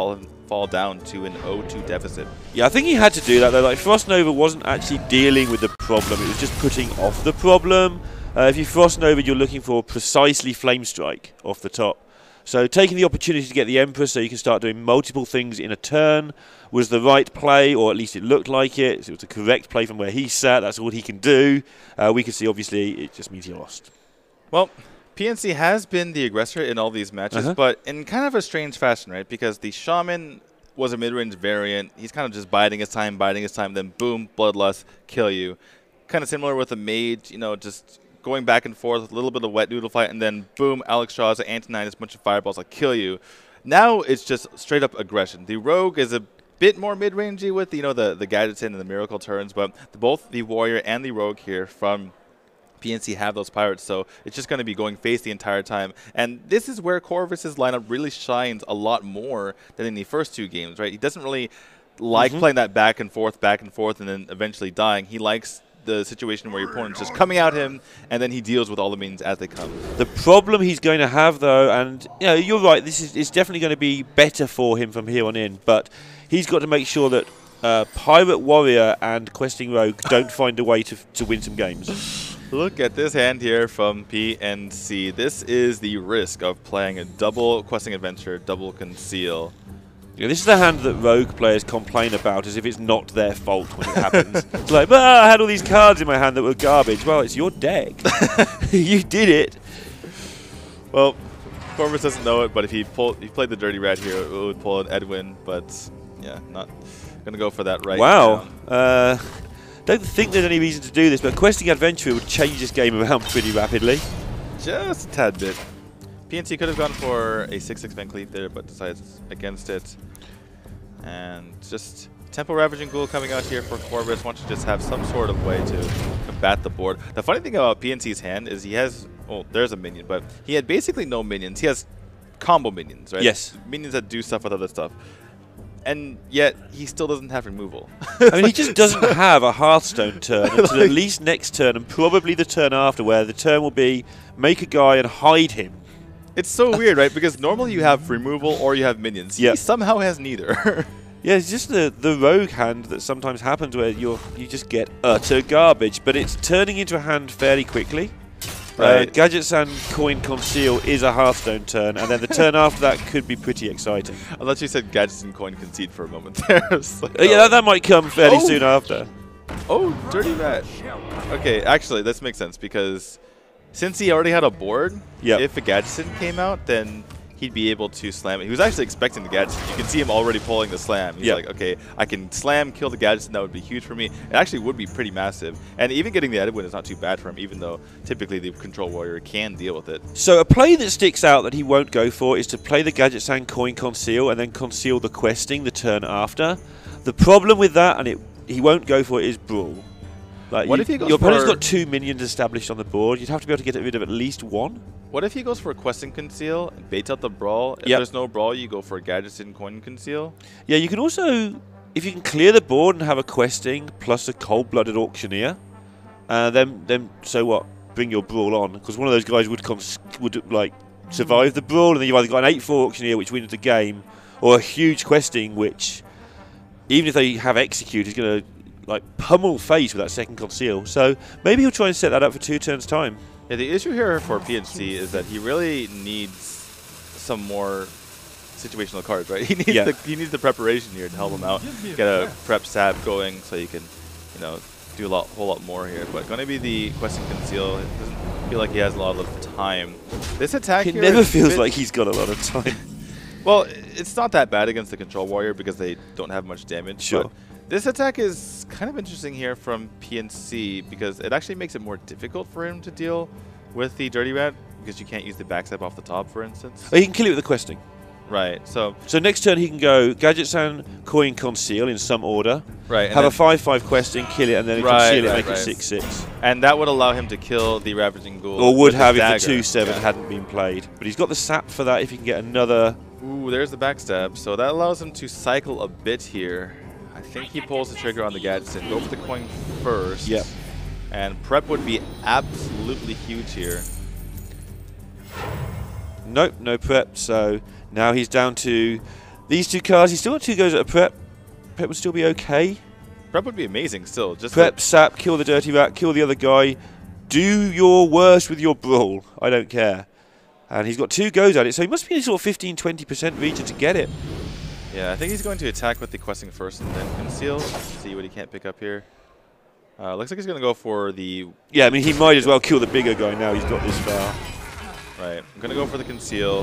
fall down to an 0-2 deficit. Yeah, I think he had to do that though. Like Frost Nova wasn't actually dealing with the problem; it was just putting off the problem. If you Frost Nova, you're looking for precisely Flame Strike off the top. So taking the opportunity to get the Emperor so you can start doing multiple things in a turn was the right play, or at least it looked like it. It was the correct play from where he sat. That's all he can do. We can see, obviously, it just means he lost. Well, PNC has been the aggressor in all these matches, but in kind of a strange fashion, right? Because the Shaman was a mid-range variant. He's kind of just biding his time, then boom, Bloodlust, kill you. Kind of similar with the Mage, you know, just going back and forth, a little bit of wet noodle fight, and then boom, Alex Shaw's anti-9, a bunch of fireballs, like kill you. Now it's just straight up aggression. The Rogue is a bit more mid-rangey with, you know, the Gadgetzan and the Miracle turns, but both the Warrior and the Rogue here from PNC have those pirates, so it's just going to be going face the entire time. And this is where Corvus' lineup really shines a lot more than in the first two games, right? He doesn't really like playing that back and forth, and then eventually dying. He likes the situation where your opponent's just coming at him, and then he deals with all the minions as they come. The problem he's going to have, though, and you know, you're right, it's definitely going to be better for him from here on in, but he's got to make sure that Pirate Warrior and Questing Rogue don't find a way to win some games. Look at this hand here from PNC. This is the risk of playing a double Questing Adventure, double Conceal. Yeah, this is the hand that Rogue players complain about as if it's not their fault when it happens. It's like, I had all these cards in my hand that were garbage. Well, it's your deck. You did it. Well, Corvus doesn't know it, but if he played the Dirty Rat here, it would pull an Edwin, but yeah, not going to go for that right now. Wow. Don't think there's any reason to do this, but Questing Adventure would change this game around pretty rapidly. Just a tad bit. PNC could have gone for a 6-6 Van Cleef there, but decides against it. And just Tempo Ravaging Ghoul coming out here for Corvus. Wants to just have some sort of way to combat the board. The funny thing about PNC's hand is he has, well, there's a minion, but he had basically no minions. He has combo minions, right? Yes. Minions that do stuff with other stuff. And yet, he still doesn't have removal. I mean, he just doesn't have a Hearthstone turn until at least next turn, and probably the turn after, where the turn will be make a guy and hide him. It's so weird, right? Because normally you have removal or you have minions. He somehow has neither. Yeah, it's just the rogue hand that sometimes happens where you just get utter garbage, but it's turning into a hand fairly quickly. Right. Gadgetzan Coin Conceal is a Hearthstone turn, and then the turn after that could be pretty exciting. I thought you said Gadgetzan Coin Concede for a moment there. Like, yeah, that might come fairly soon after. Oh, Dirty Rat. Okay, actually, this makes sense because since he already had a board, if a Gadgetzan came out, then he'd be able to slam it. He was actually expecting the Gadgetzan. You can see him already pulling the slam. He's like, okay, I can slam, kill the Gadgetzan. That would be huge for me. It actually would be pretty massive. And even getting the Edwin is not too bad for him, even though typically the Control Warrior can deal with it. So a play that sticks out that he won't go for is to play the Gadgetzan Coin Conceal and then conceal the Questing the turn after. The problem with that, and he won't go for it, is Brawl. Like what if he goes your opponent's got 2 minions established on the board. You'd have to be able to get rid of at least 1. What if he goes for a Questing Conceal and baits out the Brawl? If there's no Brawl, you go for a Gadgetzan Coin Conceal? Yeah, you can also, if you can clear the board and have a Questing plus a Cold-Blooded Auctioneer, then so what? Bring your Brawl on, because one of those guys would like survive the Brawl, and then you've either got an 8-4 Auctioneer which wins the game, or a huge Questing which, even if they have Execute, is going to like pummel face with that second Conceal. So maybe he'll try and set that up for 2 turns time. Yeah, the issue here for PNC is that he really needs some more situational cards, right? He needs the preparation here to help him out. Get a prep sap going so you can, you know, do a whole lot more here. But going to be the Questing Conceal. It doesn't feel like he has a lot of time. This attack it here never feels like he's got a lot of time. Well, it's not that bad against the Control Warrior because they don't have much damage. Sure. But this attack is kind of interesting here from PNC because it actually makes it more difficult for him to deal with the Dirty Rat because you can't use the backstab off the top, for instance. Oh, he can kill it with the Questing. Right. So next turn he can go Gadgetzan Coin Conceal in some order. Right. Have a 5-5 Questing, kill it, and then conceal it, make it 6-6. And that would allow him to kill the Ravaging Ghoul. Or would have if the 2-7 hadn't been played. But he's got the sap for that if he can get another. Ooh, there's the backstab. So that allows him to cycle a bit here. I think he pulls the trigger on the Gadgetzan. Go for the coin first. Yep. And prep would be absolutely huge here. Nope, no prep. So now he's down to These two cards, he's still got 2 goes at a prep. Prep would still be okay. Prep would be amazing still. Just Prep, sap, kill the dirty rat, kill the other guy. Do your worst with your brawl. I don't care. And he's got 2 goes at it, so he must be in sort of 15-20% region to get it. Yeah, I think he's going to attack with the questing first and then conceal. See what he can't pick up here. Looks like he's going to go for the... Yeah, I mean, he might as well kill the bigger guy now he's got this far. Right, I'm going to go for the conceal.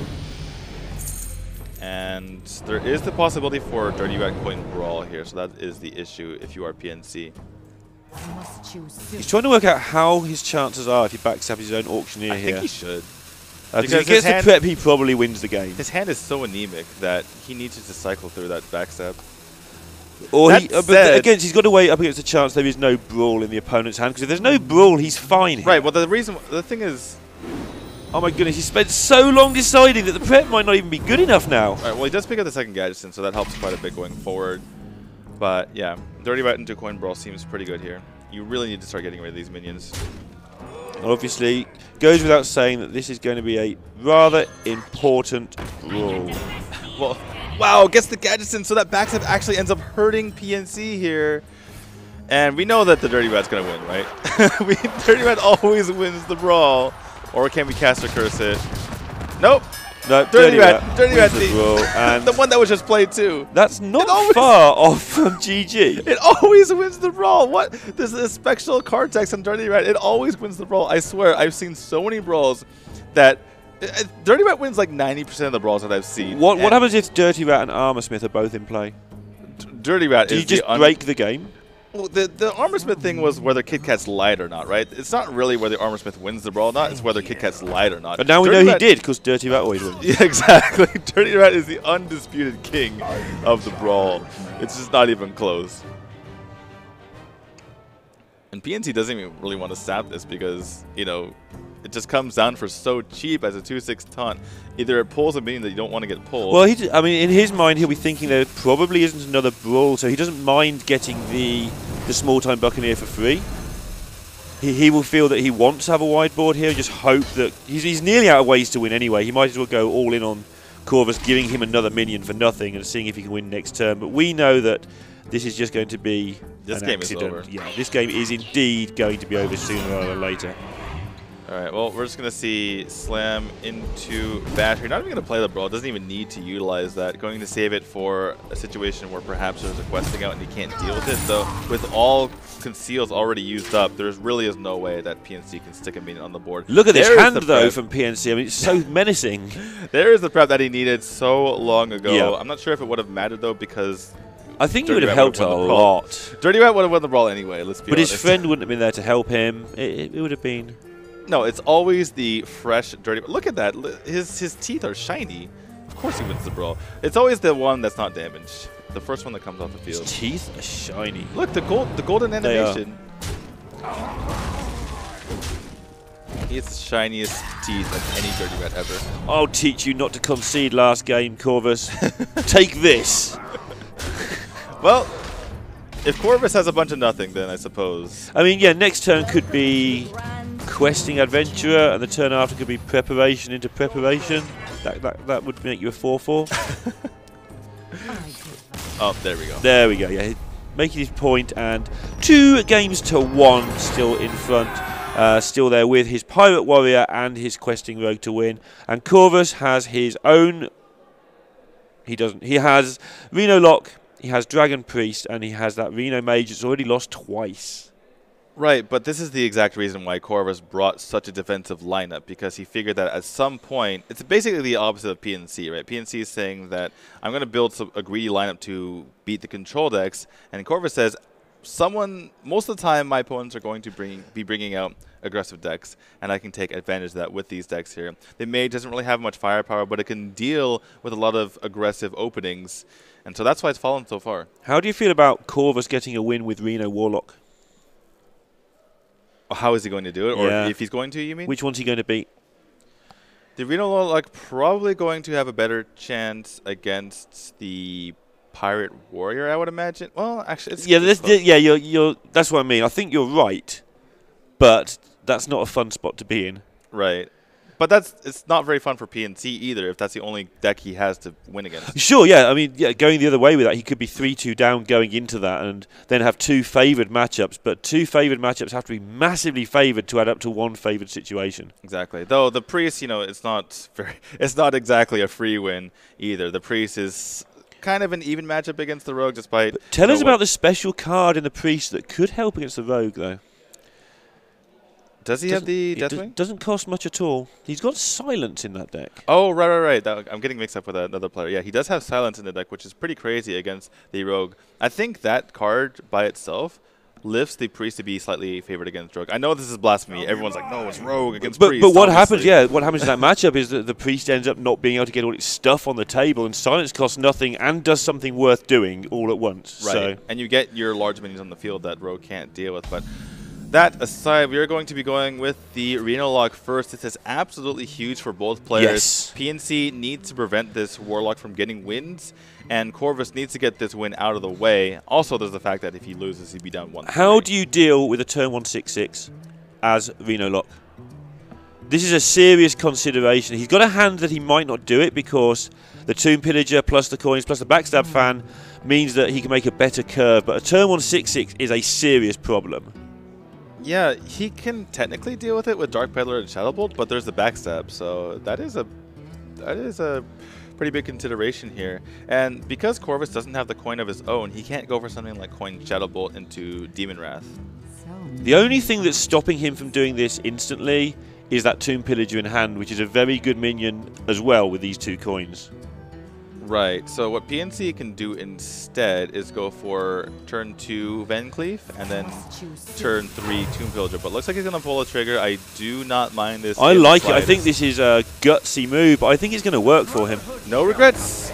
And there is the possibility for Dirty Rat Coin Brawl here, so that is the issue if you are PNC. He's trying to work out how his chances are if he backstabs his own auctioneer I here. think he should. Because if he gets the prep, he probably wins the game. His hand is so anemic that he needs to cycle through that backstab. Or but against, he's got to weigh up against the chance there is no brawl in the opponent's hand. Because if there's no brawl, he's fine here. Right, well, the thing is... Oh my goodness, he spent so long deciding that the prep might not even be good enough now. All right, well, he does pick up the second Gadgetzan, so that helps quite a bit going forward. But yeah, Dirty Rat into Coin Brawl seems pretty good here. You really need to start getting rid of these minions. Obviously, goes without saying that this is going to be a rather important brawl. Well, wow, gets the Gadgetzan, so that backstab actually ends up hurting PNC here. And we know that the Dirty Rat's going to win, right? Dirty Rat always wins the brawl. Or can we caster curse it? Nope. No, Dirty Rat, and the one that was just played too. That's not far off from GG. It always wins the brawl. What? There's a special card text on Dirty Rat. It always wins the brawl. I swear, I've seen so many brawls that Dirty Rat wins like 90% of the brawls that I've seen. What happens if Dirty Rat and Armorsmith are both in play? Dirty Rat Do you just break the game? Well, the Armorsmith thing was whether Kit Kat's lied or not, right? It's not really whether Armorsmith wins the brawl or not. It's whether Kit Kat's lied or not. But now we know he did, because Dirty Rat always wins. Yeah, exactly. Dirty Rat is the undisputed king of the brawl. It's just not even close. And PNC doesn't even really want to sap this because, you know, it just comes down for so cheap as a 2/6 taunt. Either it pulls a minion that you don't want to get pulled. Well, I mean, in his mind, he'll be thinking there probably isn't another brawl, so he doesn't mind getting the small-time Buccaneer for free. He will feel that he wants to have a wide board here, just hope that... He's nearly out of ways to win anyway. He might as well go all in on Corvus, giving him another minion for nothing and seeing if he can win next turn. But we know that this is just going to be this an game accident. is over. Yeah, this game is indeed going to be over sooner rather than later. All right, well, we're just going to see Slam into Battery. Not even going to play the brawl. Doesn't even need to utilize that. Going to save it for a situation where perhaps there's a questing out and he can't deal with it. So with all conceals already used up, there really is no way that PNC can stick a minion on the board. Look at this hand, though, from PNC. I mean, it's so menacing. There is the prep that he needed so long ago. Yeah. I'm not sure if it would have mattered, though, because... I think he would have helped a lot. Dirty Rat would have won the brawl anyway, let's be honest. But his friend wouldn't have been there to help him. It would have been... No, it's always the fresh, dirty... Look at that. His teeth are shiny. Of course he wins the brawl. It's always the one that's not damaged. The first one that comes off the field. His teeth are shiny. Look, the golden animation. He has the shiniest teeth of any Dirty Rat ever. I'll teach you not to concede last game, Corvus. Take this. Well, if Corvus has a bunch of nothing, then I suppose. I mean, yeah, next turn could be questing adventurer, and the turn after could be preparation into preparation. That would make you a 4/4. Oh, there we go. There we go. Yeah, making his point, and 2 games to 1 still in front. Still there with his Pirate Warrior and his Questing Rogue to win. And Corvus has his own... He doesn't. He has Reno Lock, he has Dragon Priest, and he has that Reno Mage that's already lost twice. Right, but this is the exact reason why Corvus brought such a defensive lineup, because he figured that at some point, it's basically the opposite of PNC, right? PNC is saying that I'm going to build a greedy lineup to beat the control decks, and Corvus says, most of the time my opponents are going to be bringing out aggressive decks, and I can take advantage of that with these decks here. The Mage doesn't really have much firepower, but it can deal with a lot of aggressive openings, and so that's why it's fallen so far. How do you feel about Corvus getting a win with Reno Warlock? How is he going to do it? Or if he's going to, you mean? Which one's he going to beat? The Reno Warlock probably going to have a better chance against the Pirate Warrior, I would imagine. Well, actually, it's that's what I mean. I think you're right, but that's not a fun spot to be in. Right. But it's not very fun for PNC either if that's the only deck he has to win against. Sure, yeah. I mean, yeah, going the other way with that, he could be 3-2 down going into that and then have 2 favoured matchups. But 2 favoured matchups have to be massively favoured to add up to 1 favoured situation. Exactly. Though the Priest, it's not exactly a free win either. The Priest is kind of an even matchup against the Rogue despite... But tell us about the special card in the Priest that could help against the Rogue, though. Does he have the Deathwing? Doesn't cost much at all. He's got Silence in that deck. Oh, right. I'm getting mixed up with another player. Yeah, he does have Silence in the deck, which is pretty crazy against the Rogue. I think that card by itself lifts the Priest to be slightly favored against Rogue. I know this is blasphemy. Everyone's like, no, it's Rogue against Priest. But what happens, what happens in that matchup is that the Priest ends up not being able to get all its stuff on the table, and Silence costs nothing and does something worth doing all at once. Right, so. And you get your large minions on the field that Rogue can't deal with. But that aside, we are going to be going with the Reno lock first. This is absolutely huge for both players. Yes. PNC needs to prevent this Warlock from getting wins, and Corvus needs to get this win out of the way. Also, there's the fact that if he loses, he'd be down 1-3. How do you deal with a turn 1/6/6 as Reno lock? This is a serious consideration. He's got a hand that he might not do it because the Tomb Pillager plus the coins plus the Backstab fan means that he can make a better curve. But a turn 1/6/6 is a serious problem. Yeah, he can technically deal with it with Dark Peddler and Shadow Bolt, but there's the backstab, so that is a pretty big consideration here. And because Corvus doesn't have the coin of his own, he can't go for something like coin Shadow Bolt into Demon Wrath. The only thing that's stopping him from doing this instantly is that Tomb Pillager in hand, which is a very good minion as well with these 2 coins. Right, so what PNC can do instead is go for turn 2 Van Cleef and then turn 3 Tomb Pillager. But looks like he's going to pull a trigger. I do not mind this. I like it. I think this is a gutsy move, but I think it's going to work for him. No regrets.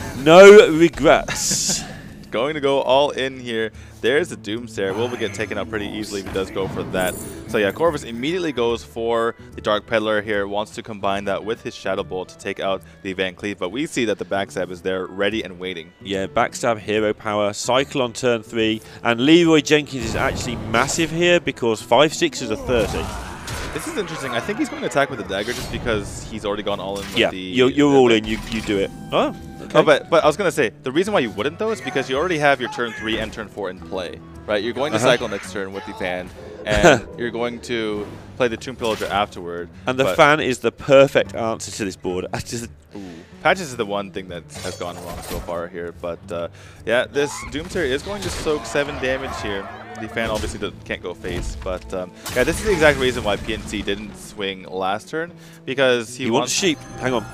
No regrets. Going to go all in here. There's the Doomsayer. Will get taken out pretty easily if he does go for that. So yeah, Corvus immediately goes for the Dark Peddler here, wants to combine that with his Shadow Bolt to take out the Van Cleef, but we see that the Backstab is there ready and waiting. Yeah, Backstab, Hero Power, Cycle on turn 3, and Leroy Jenkins is actually massive here because 5/6 is a 30. This is interesting. I think he's going to attack with the dagger just because he's already gone all in with the... you're all in, you do it. Oh, okay. Oh, but I was going to say, the reason why you wouldn't, though, is because you already have your turn 3 and turn 4 in play, right? You're going to cycle next turn with the fan, and you're going to play the Tomb Pillager afterward. And the fan is the perfect answer to this board. Patches is the one thing that has gone wrong so far here, but yeah, this Doomsayer is going to soak 7 damage here. The fan obviously can't go face, but yeah, this is the exact reason why PNC didn't swing last turn, because he wants sheep. Hang on.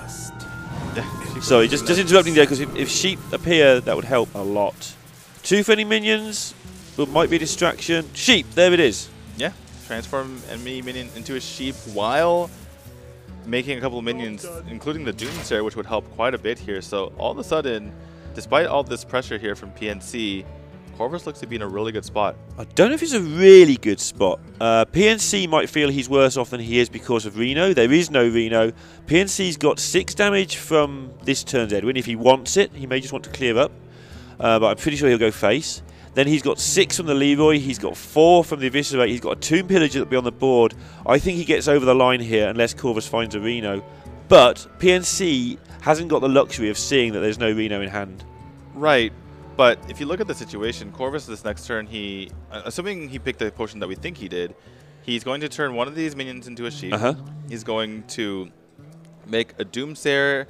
Yeah, sorry, just interrupting there, because if sheep appear, that would help a lot. 2 friendly minions, but might be a distraction. Sheep, there it is. Yeah, transform enemy minion into a sheep while making a couple of minions, including the Doomsayer, which would help quite a bit here. So all of a sudden, despite all this pressure here from PNC, Corvus looks to be in a really good spot. I don't know if it's a really good spot. PNC might feel he's worse off than he is because of Reno. There is no Reno. PNC's got 6 damage from this turn's Edwin. If he wants it, he may just want to clear up. But I'm pretty sure he'll go face. Then he's got 6 from the Leroy. He's got 4 from the Eviscerate. He's got a Tomb Pillager that'll be on the board. I think he gets over the line here unless Corvus finds a Reno. But PNC hasn't got the luxury of seeing that there's no Reno in hand. Right. But if you look at the situation, Corvus this next turn, assuming he picked the potion that we think he did, he's going to turn one of these minions into a sheep. He's going to make a Doomsayer.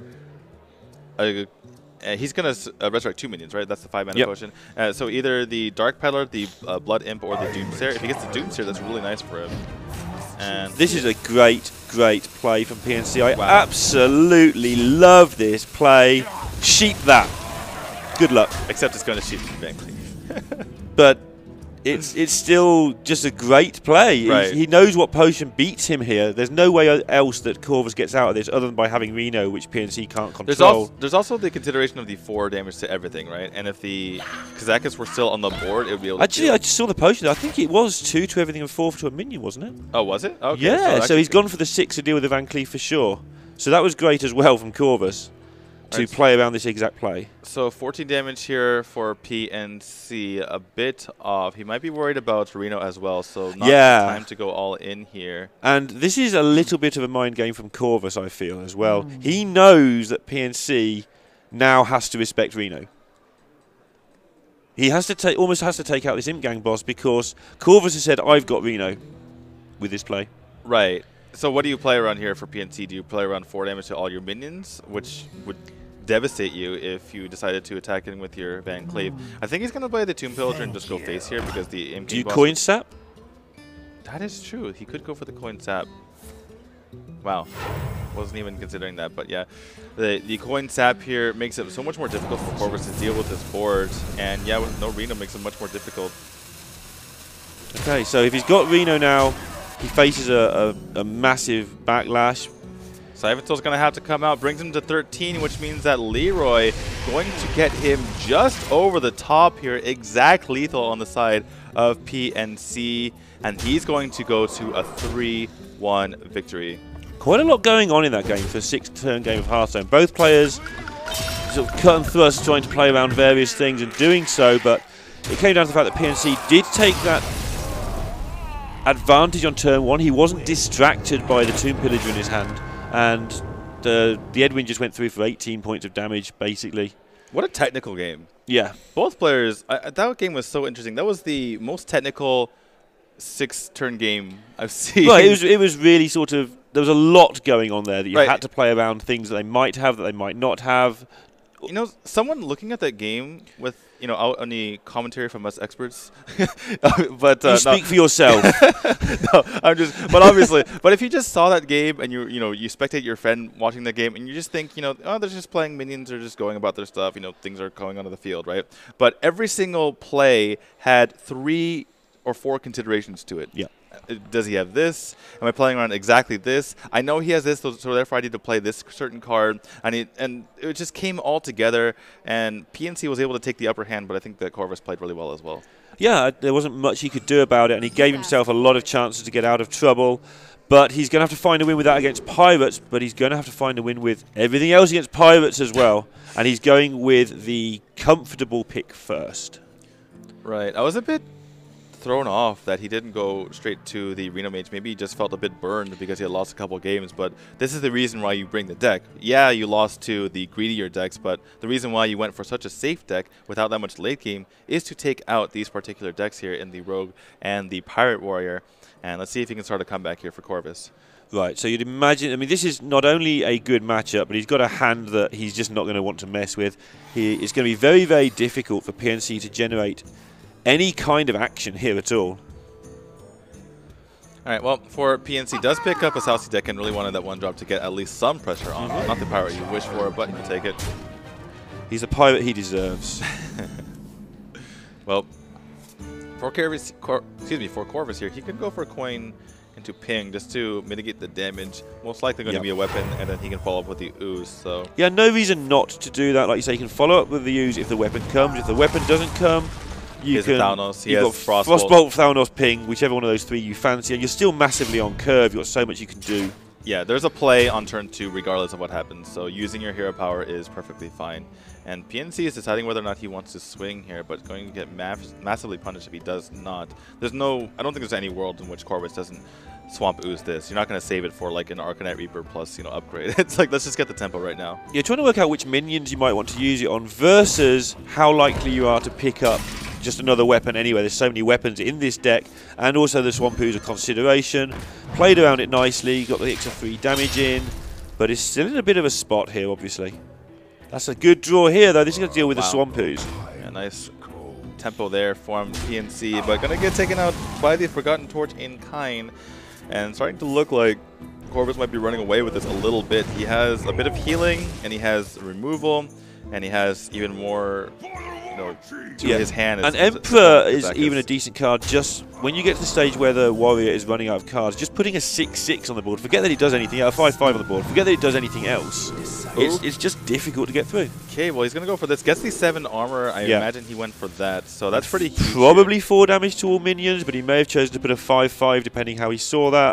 He's going to resurrect 2 minions, right? That's the 5-mana potion. So either the Dark Peddler, the Blood Imp, or the Doomsayer. If he gets the Doomsayer, that's really nice for him. And this is a great play from PNC. I absolutely love this play. Sheep that. Good luck. Except it's going to sheep Van Cleef. But it's still just a great play. Right. He knows what potion beats him here. There's no way else that Corvus gets out of this other than by having Reno, which PNC can't control. There's also the consideration of the 4 damage to everything, right? And if the Kazakus were still on the board, it would be able to... Actually, I just saw the potion. I think it was 2 to everything and 4 to a minion, wasn't it? Oh, was it? Okay, yeah, so he's gone for the 6 to deal with the Van Cleef for sure. So that was great as well from Corvus. to play around this exact play. So 14 damage here for PNC, a bit off. He might be worried about Reno as well, so not time to go all in here. And this is a little bit of a mind game from Corvus, I feel, as well. He knows that PNC now has to respect Reno. He has to almost has to take out this Imp Gang boss because Corvus has said, I've got Reno with this play. Right. So what do you play around here for PNC? Do you play around 4 damage to all your minions, which would devastate you if you decided to attack in with your Van Cleave? I think he's going to play the Tomb Pillager and just go face here because the Imp Gang boss... Do you coin sap? That is true. He could go for the coin sap. Wow. Wasn't even considering that, but yeah. The coin sap here makes it so much more difficult for Corvus to deal with this board. And yeah, with no Reno makes it much more difficult. Okay, so if he's got Reno now, he faces a massive backlash. Syvantil's going to have to come out, brings him to 13, which means that Leroy going to get him just over the top here, exact lethal on the side of PNC, and he's going to go to a 3-1 victory. Quite a lot going on in that game for a 6-turn game of Hearthstone. Both players sort of cut and thrust, trying to play around various things and doing so, but it came down to the fact that PNC did take that advantage on turn 1. He wasn't distracted by the Tomb Pillager in his hand, and the Edwin just went through for 18 points of damage, basically. What a technical game. Yeah. Both players, that game was so interesting. That was the most technical 6-turn game I've seen. Well, it was really sort of, there was a lot going on there that you had to play around things that they might have, that they might not have. You know, someone looking at that game with, you know, out on the commentary from us experts, but you speak for yourself. No, I'm just, but obviously, but if you just saw that game and you spectate your friend watching the game and you just think, you know, oh, they're just playing minions, they're just going about their stuff, you know, things are going onto the field, right? But every single play had 3 or 4 considerations to it. Yeah. Does he have this? Am I playing around exactly this? I know he has this, so therefore I need to play this certain card. And it just came all together, and PNC was able to take the upper hand, but I think that Corvus played really well as well. Yeah, there wasn't much he could do about it, and he gave himself a lot of chances to get out of trouble. But he's going to have to find a win with that against Pirates, but he's going to have to find a win with everything else against Pirates as well. And he's going with the comfortable pick first. Right. I was a bit thrown off that he didn't go straight to the Reno Mage. Maybe he just felt a bit burned because he had lost a couple of games, but this is the reason why you bring the deck. Yeah, you lost to the greedier decks, but the reason why you went for such a safe deck without that much late game is to take out these particular decks here in the Rogue and the Pirate Warrior. And let's see if he can start a comeback here for Corvus. Right, so you'd imagine, I mean, this is not only a good matchup, but he's got a hand that he's just not going to want to mess with. It's going to be very, very difficult for PNC to generate any kind of action here at all. All right, well, for PNC does pick up a Southsea deck and really wanted that 1-drop to get at least some pressure on. Not the pirate you wish for, but he'll take it. He's a pirate he deserves. Well, for Corvus here, he could go for a coin into ping just to mitigate the damage. Most likely going to be a weapon, and then he can follow up with the ooze. So yeah, no reason not to do that. Like you say, you can follow up with the ooze if the weapon comes. If the weapon doesn't come, you can. Thalnos. He has Frostbolt, Thalnos, Ping, whichever one of those 3 you fancy, and you're still massively on curve. You've got so much you can do. Yeah, there's a play on turn 2 regardless of what happens, so using your hero power is perfectly fine. And PNC is deciding whether or not he wants to swing here, but going to get massively punished if he does not. I don't think there's any world in which Corvus doesn't swamp ooze this. You're not going to save it for like an Arcanite Reaper plus, you know, upgrade. It's like, let's just get the tempo right now. You're trying to work out which minions you might want to use it on versus how likely you are to pick up just another weapon anyway. There's so many weapons in this deck, and also the Swamp Ooze a consideration. Played around it nicely, got the extra 3 damage in, but it's still in a bit of a spot here, obviously. That's a good draw here, though. This is going to deal with the Swamp Ooze. Yeah, nice tempo there from PNC, but going to get taken out by the Forgotten Torch in kind, and starting to look like Corvus might be running away with this a little bit. He has a bit of healing, and he has removal, and he has even more, you know, to his hand. And Emperor is even a decent card. Just when you get to the stage where the warrior is running out of cards, just putting a 6/6 on the board. Forget that he does anything else. 5/5 on the board. Forget that he does anything else. It's just difficult to get through. Okay, well, he's going to go for this. Gets the 7 armor. I imagine he went for that. So that's pretty huge. Probably 4 damage to all minions, but he may have chosen to put a 5/5 depending how he saw that.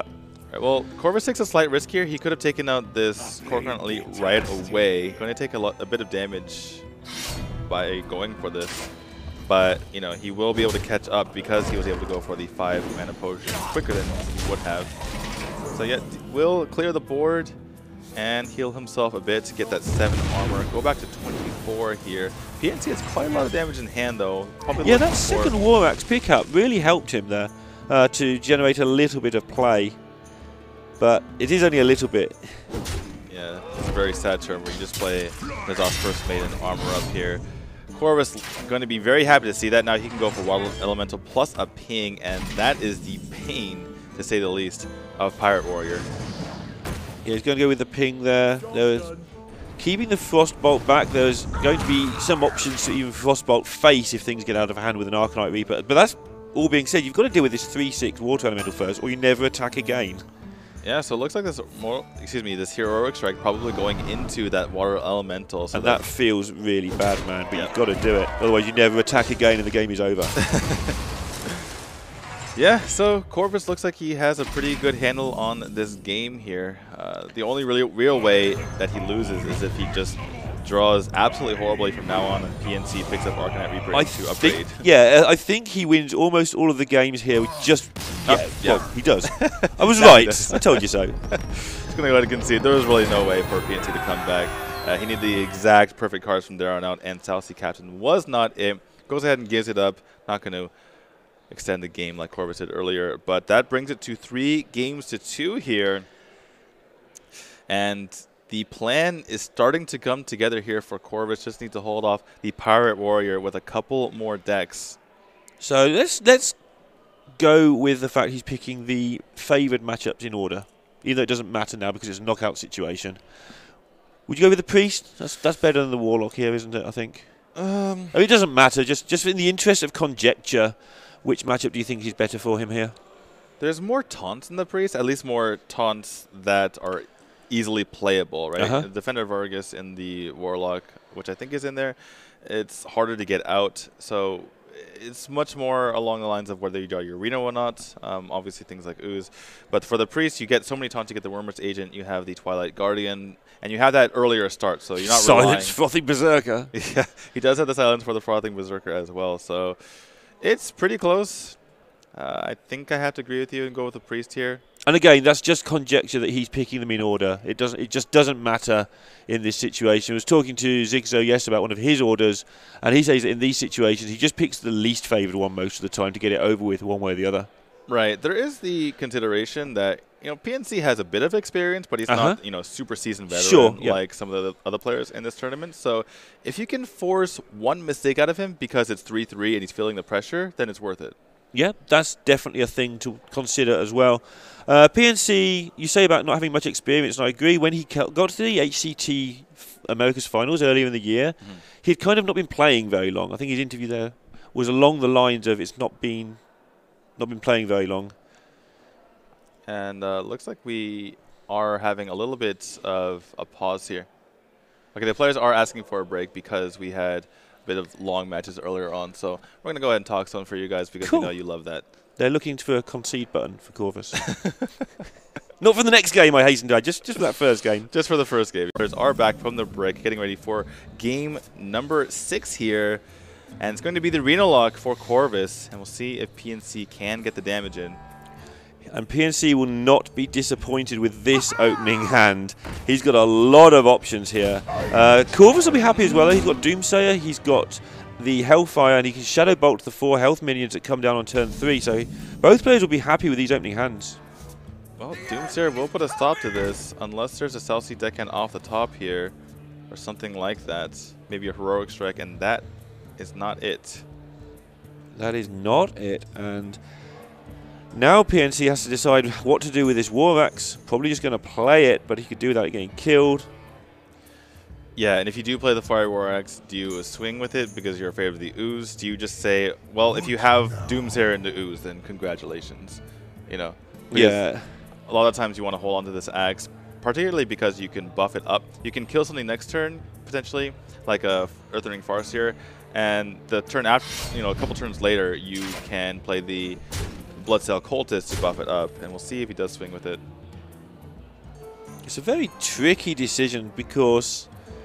Right, well, Corvus takes a slight risk here. He could have taken out this Corcoran Elite right away. Going to take a bit of damage by going for this. But, you know, he will be able to catch up because he was able to go for the 5 mana potion quicker than he would have. So yeah, will clear the board and heal himself a bit to get that 7 armor. Go back to 24 here. PNC has quite a lot of damage in hand though. Probably yeah, that second War Axe pickup really helped him there to generate a little bit of play. But it is only a little bit. Yeah, it's a very sad turn where you just play N'Zoth's First Maiden armor up here. Corvus going to be very happy to see that. Now he can go for Water Elemental plus a ping, and that is the pain, to say the least, of Pirate Warrior. Yeah, he's going to go with the ping there. There's keeping the Frostbolt back. There's going to be some options to even Frostbolt face if things get out of hand with an Arcanite Reaper. But that's all being said. You've got to deal with this 3/6 Water Elemental first, or you never attack again. Yeah, so it looks like this this Heroic Strike probably going into that Water Elemental. So and that feels really bad, man, but you've got to do it. Otherwise, you never attack again and the game is over. Yeah, so Corvus looks like he has a pretty good handle on this game here. The only real way that he loses is if he just draws absolutely horribly from now on and PNC picks up Arcanite Reaper to upgrade. Yeah, I think he wins almost all of the games here with just... Yeah, yeah. Well, he does. I was right. I told you so. Just going to go ahead and concede. There was really no way for PNC to come back. He needed the exact perfect cards from there on out, and South Sea Captain was not it. Goes ahead and gives it up. Not going to extend the game like Corvus did earlier, but that brings it to 3-2 here. And the plan is starting to come together here for Corvus. Just need to hold off the Pirate Warrior with a couple more decks. So let's go with the fact he's picking the favoured matchups in order, even though it doesn't matter now because it's a knockout situation. Would you go with the Priest? That's better than the Warlock here, isn't it? I think. I mean, it doesn't matter. Just in the interest of conjecture, which matchup do you think is better for him here? There's more taunts in the Priest, at least more taunts that are easily playable, right? Defender Vargas in the Warlock, which I think is in there, it's harder to get out. So it's much more along the lines of whether you draw your Reno or not. Obviously things like Ooze. But for the Priest, you get so many taunts. You get the Wormrot's Agent, you have the Twilight Guardian, and you have that earlier start, so you're not Silence Frothing Berserker. Yeah, he does have the Silence for the Frothing Berserker as well. So it's pretty close. I think I have to agree with you and go with the Priest here. And again, that's just conjecture that he's picking them in order. It just doesn't matter in this situation. I was talking to Zigzo yesterday about one of his orders, and he says that in these situations he just picks the least favoured one most of the time to get it over with one way or the other. Right. There is the consideration that, you know, PNC has a bit of experience, but he's not, you know, super seasoned veteran like some of the other players in this tournament. So if you can force one mistake out of him because it's 3-3 and he's feeling the pressure, then it's worth it. Yeah, that's definitely a thing to consider as well. PNC, you say about not having much experience, and I agree. When he got to the HCT America's Finals earlier in the year, he'd kind of not been playing very long. I think his interview there was along the lines of it's not been playing very long. And looks like we are having a little bit of a pause here. Okay, the players are asking for a break because we had a bit of long matches earlier on. So we're going to go ahead and talk some for you guys because we know you love that. They're looking for a concede button for Corvus. Not for the next game, I hasten to add, just for that first game. Just for the first game. Players are back from the break, getting ready for game number 6 here. And it's going to be the Reno lock for Corvus. And we'll see if PNC can get the damage in. And PNC will not be disappointed with this opening hand. He's got a lot of options here. Corvus will be happy as well. He's got Doomsayer, he's got the Hellfire, and he can Shadow Bolt the 4 health minions that come down on turn 3. So both players will be happy with these opening hands. Well, Doomsayer will put a stop to this, unless there's a South Sea deckhand off the top here, or something like that. Maybe a Heroic Strike, and that is not it. That is not it, and now PNC has to decide what to do with this War Axe. Probably just going to play it, but he could do without getting killed. Yeah, and if you do play the Fire War Axe, do you swing with it because you're afraid of the Ooze? Do you just say, well, if you have Doomsayer into Ooze, then congratulations, you know? Yeah. A lot of times you want to hold on to this axe, particularly because you can buff it up. You can kill something next turn, potentially, like a Earthring Farseer, and the turn after, you know, a couple turns later, you can play the Bloodsail Cultist to buff it up, and we'll see if he does swing with it. It's a very tricky decision because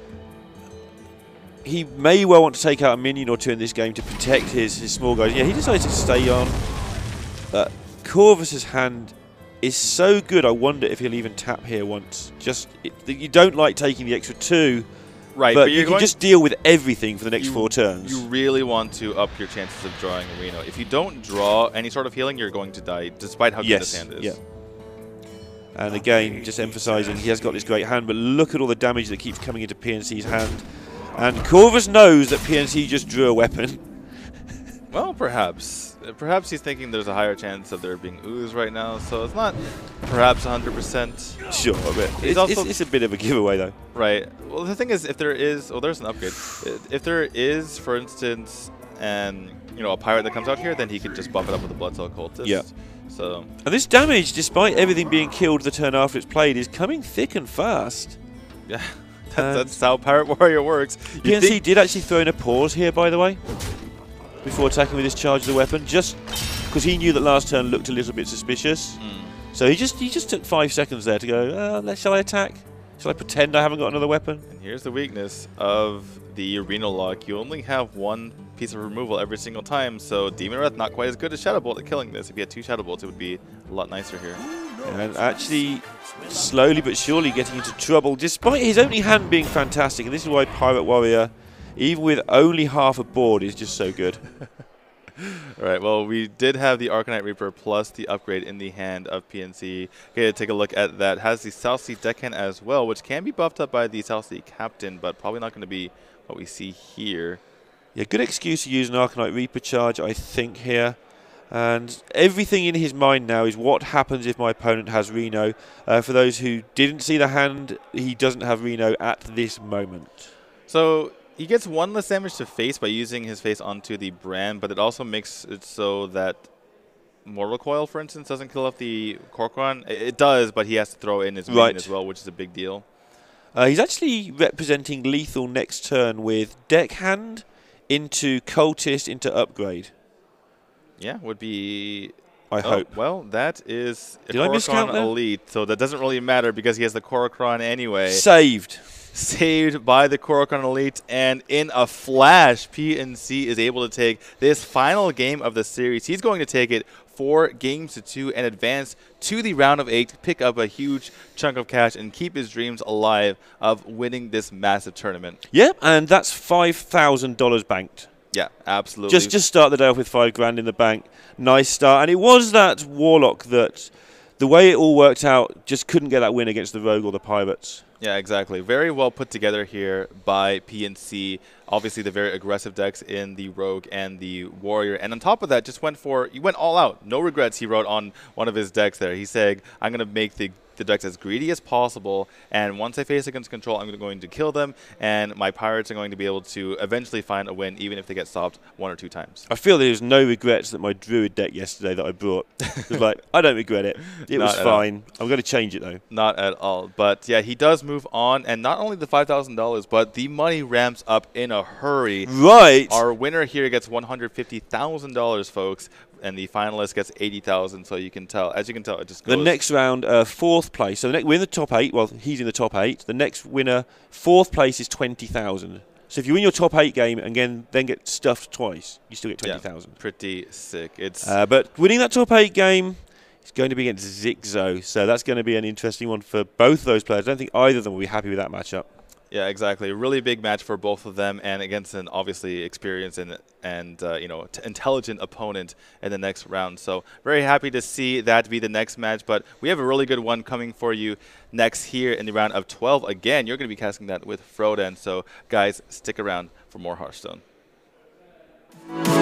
he may well want to take out a minion or two in this game to protect his small guys. Yeah, he decided to stay on. Corvus's hand is so good, I wonder if he'll even tap here once. You don't like taking the extra 2, right? But you can just deal with everything for the next 4 turns. You really want to up your chances of drawing a Reno. If you don't draw any sort of healing, you're going to die, despite how good this hand is. Yeah. And again, just emphasizing, he has got this great hand, but look at all the damage that keeps coming into PNC's hand. And Corvus knows that PNC just drew a weapon. Well, perhaps. Perhaps he's thinking there's a higher chance of there being ooze right now, so it's not perhaps 100%. Sure, but it's a bit of a giveaway, though. Right. Well, the thing is, if there is... Oh, there's an upgrade. If there is, for instance, a pirate that comes out here, then he could just buff it up with a Bloodsail Cultist. Yeah. So. And this damage, despite everything being killed the turn after it's played, is coming thick and fast. Yeah. That's how Pirate Warrior works. PNC did actually throw in a pause here, by the way, before attacking with his charge of the weapon, just because he knew that last turn looked a little bit suspicious. So he just took 5 seconds there to go, shall I attack? Shall I pretend I haven't got another weapon? And here's the weakness of the Reno lock. You only have 1 piece of removal every single time, so Demon Wrath not quite as good as Shadow Bolt at killing this. If you had 2 Shadow Bolts, it would be a lot nicer here. And actually, slowly but surely getting into trouble, despite his only hand being fantastic. And this is why Pirate Warrior, even with only half a board, is just so good. Alright, well, we did have the Arcanite Reaper plus the upgrade in the hand of PNC. Okay, take a look at that. Has the South Sea Deckhand as well, which can be buffed up by the South Sea Captain, but probably not going to be what we see here. Yeah, good excuse to use an Arcanite Reaper charge, I think, here. And everything in his mind now is what happens if my opponent has Reno. For those who didn't see the hand, he doesn't have Reno at this moment. So he gets 1 less damage to face by using his face onto the brand, but it also makes it so that Mortal Coil, for instance, doesn't kill off the Kor'kron. It does, but he has to throw in his minion as well, which is a big deal. He's actually representing lethal next turn with Deckhand into Cultist into Upgrade. Yeah, would be... I hope. Well, that is a Did I miscount Kor'kron Elite, so that doesn't really matter because he has the Kor'kron anyway. Saved by the Kor'kron Elite, and in a flash, PNC is able to take this final game of the series. He's going to take it 4-2 and advance to the round of 8, pick up a huge chunk of cash, and keep his dreams alive of winning this massive tournament. Yep, and that's $5,000 banked. Yeah, absolutely. Just start the day off with $5,000 in the bank. Nice start. And it was that Warlock that, the way it all worked out, just couldn't get that win against the Rogue or the Pirates. Yeah, exactly. Very well put together here by PNC. Obviously, the very aggressive decks in the Rogue and the Warrior. And on top of that, just went all out. No regrets, he wrote on one of his decks there. He said, I'm going to make the decks as greedy as possible, and once I face against control, I'm going to kill them, and my pirates are going to be able to eventually find a win, even if they get stopped 1 or 2 times. I feel there's no regrets that my Druid deck yesterday that I brought. It was like, I don't regret it. It was fine. I'm going to change it, though. Not at all. But, yeah, he does move on, and not only the $5,000, but the money ramps up in a hurry. Right. Our winner here gets $150,000, folks, and the finalist gets $80,000. So you can tell, as you can tell, it just goes. The next round, 4th place. So we're in the top 8. Well, he's in the top 8. The next winner, 4th place, is $20,000. So if you win your top 8 game and then get stuffed twice, you still get $20,000. Yeah, pretty sick. It's but winning that top 8 game is going to be against Zigzo. So that's going to be an interesting one for both those players. I don't think either of them will be happy with that matchup. Yeah, exactly. A really big match for both of them, and against an obviously experienced and intelligent opponent in the next round. So very happy to see that be the next match. But we have a really good one coming for you next here in the round of 12. Again, you're going to be casting that with Frodan. So guys, stick around for more Hearthstone.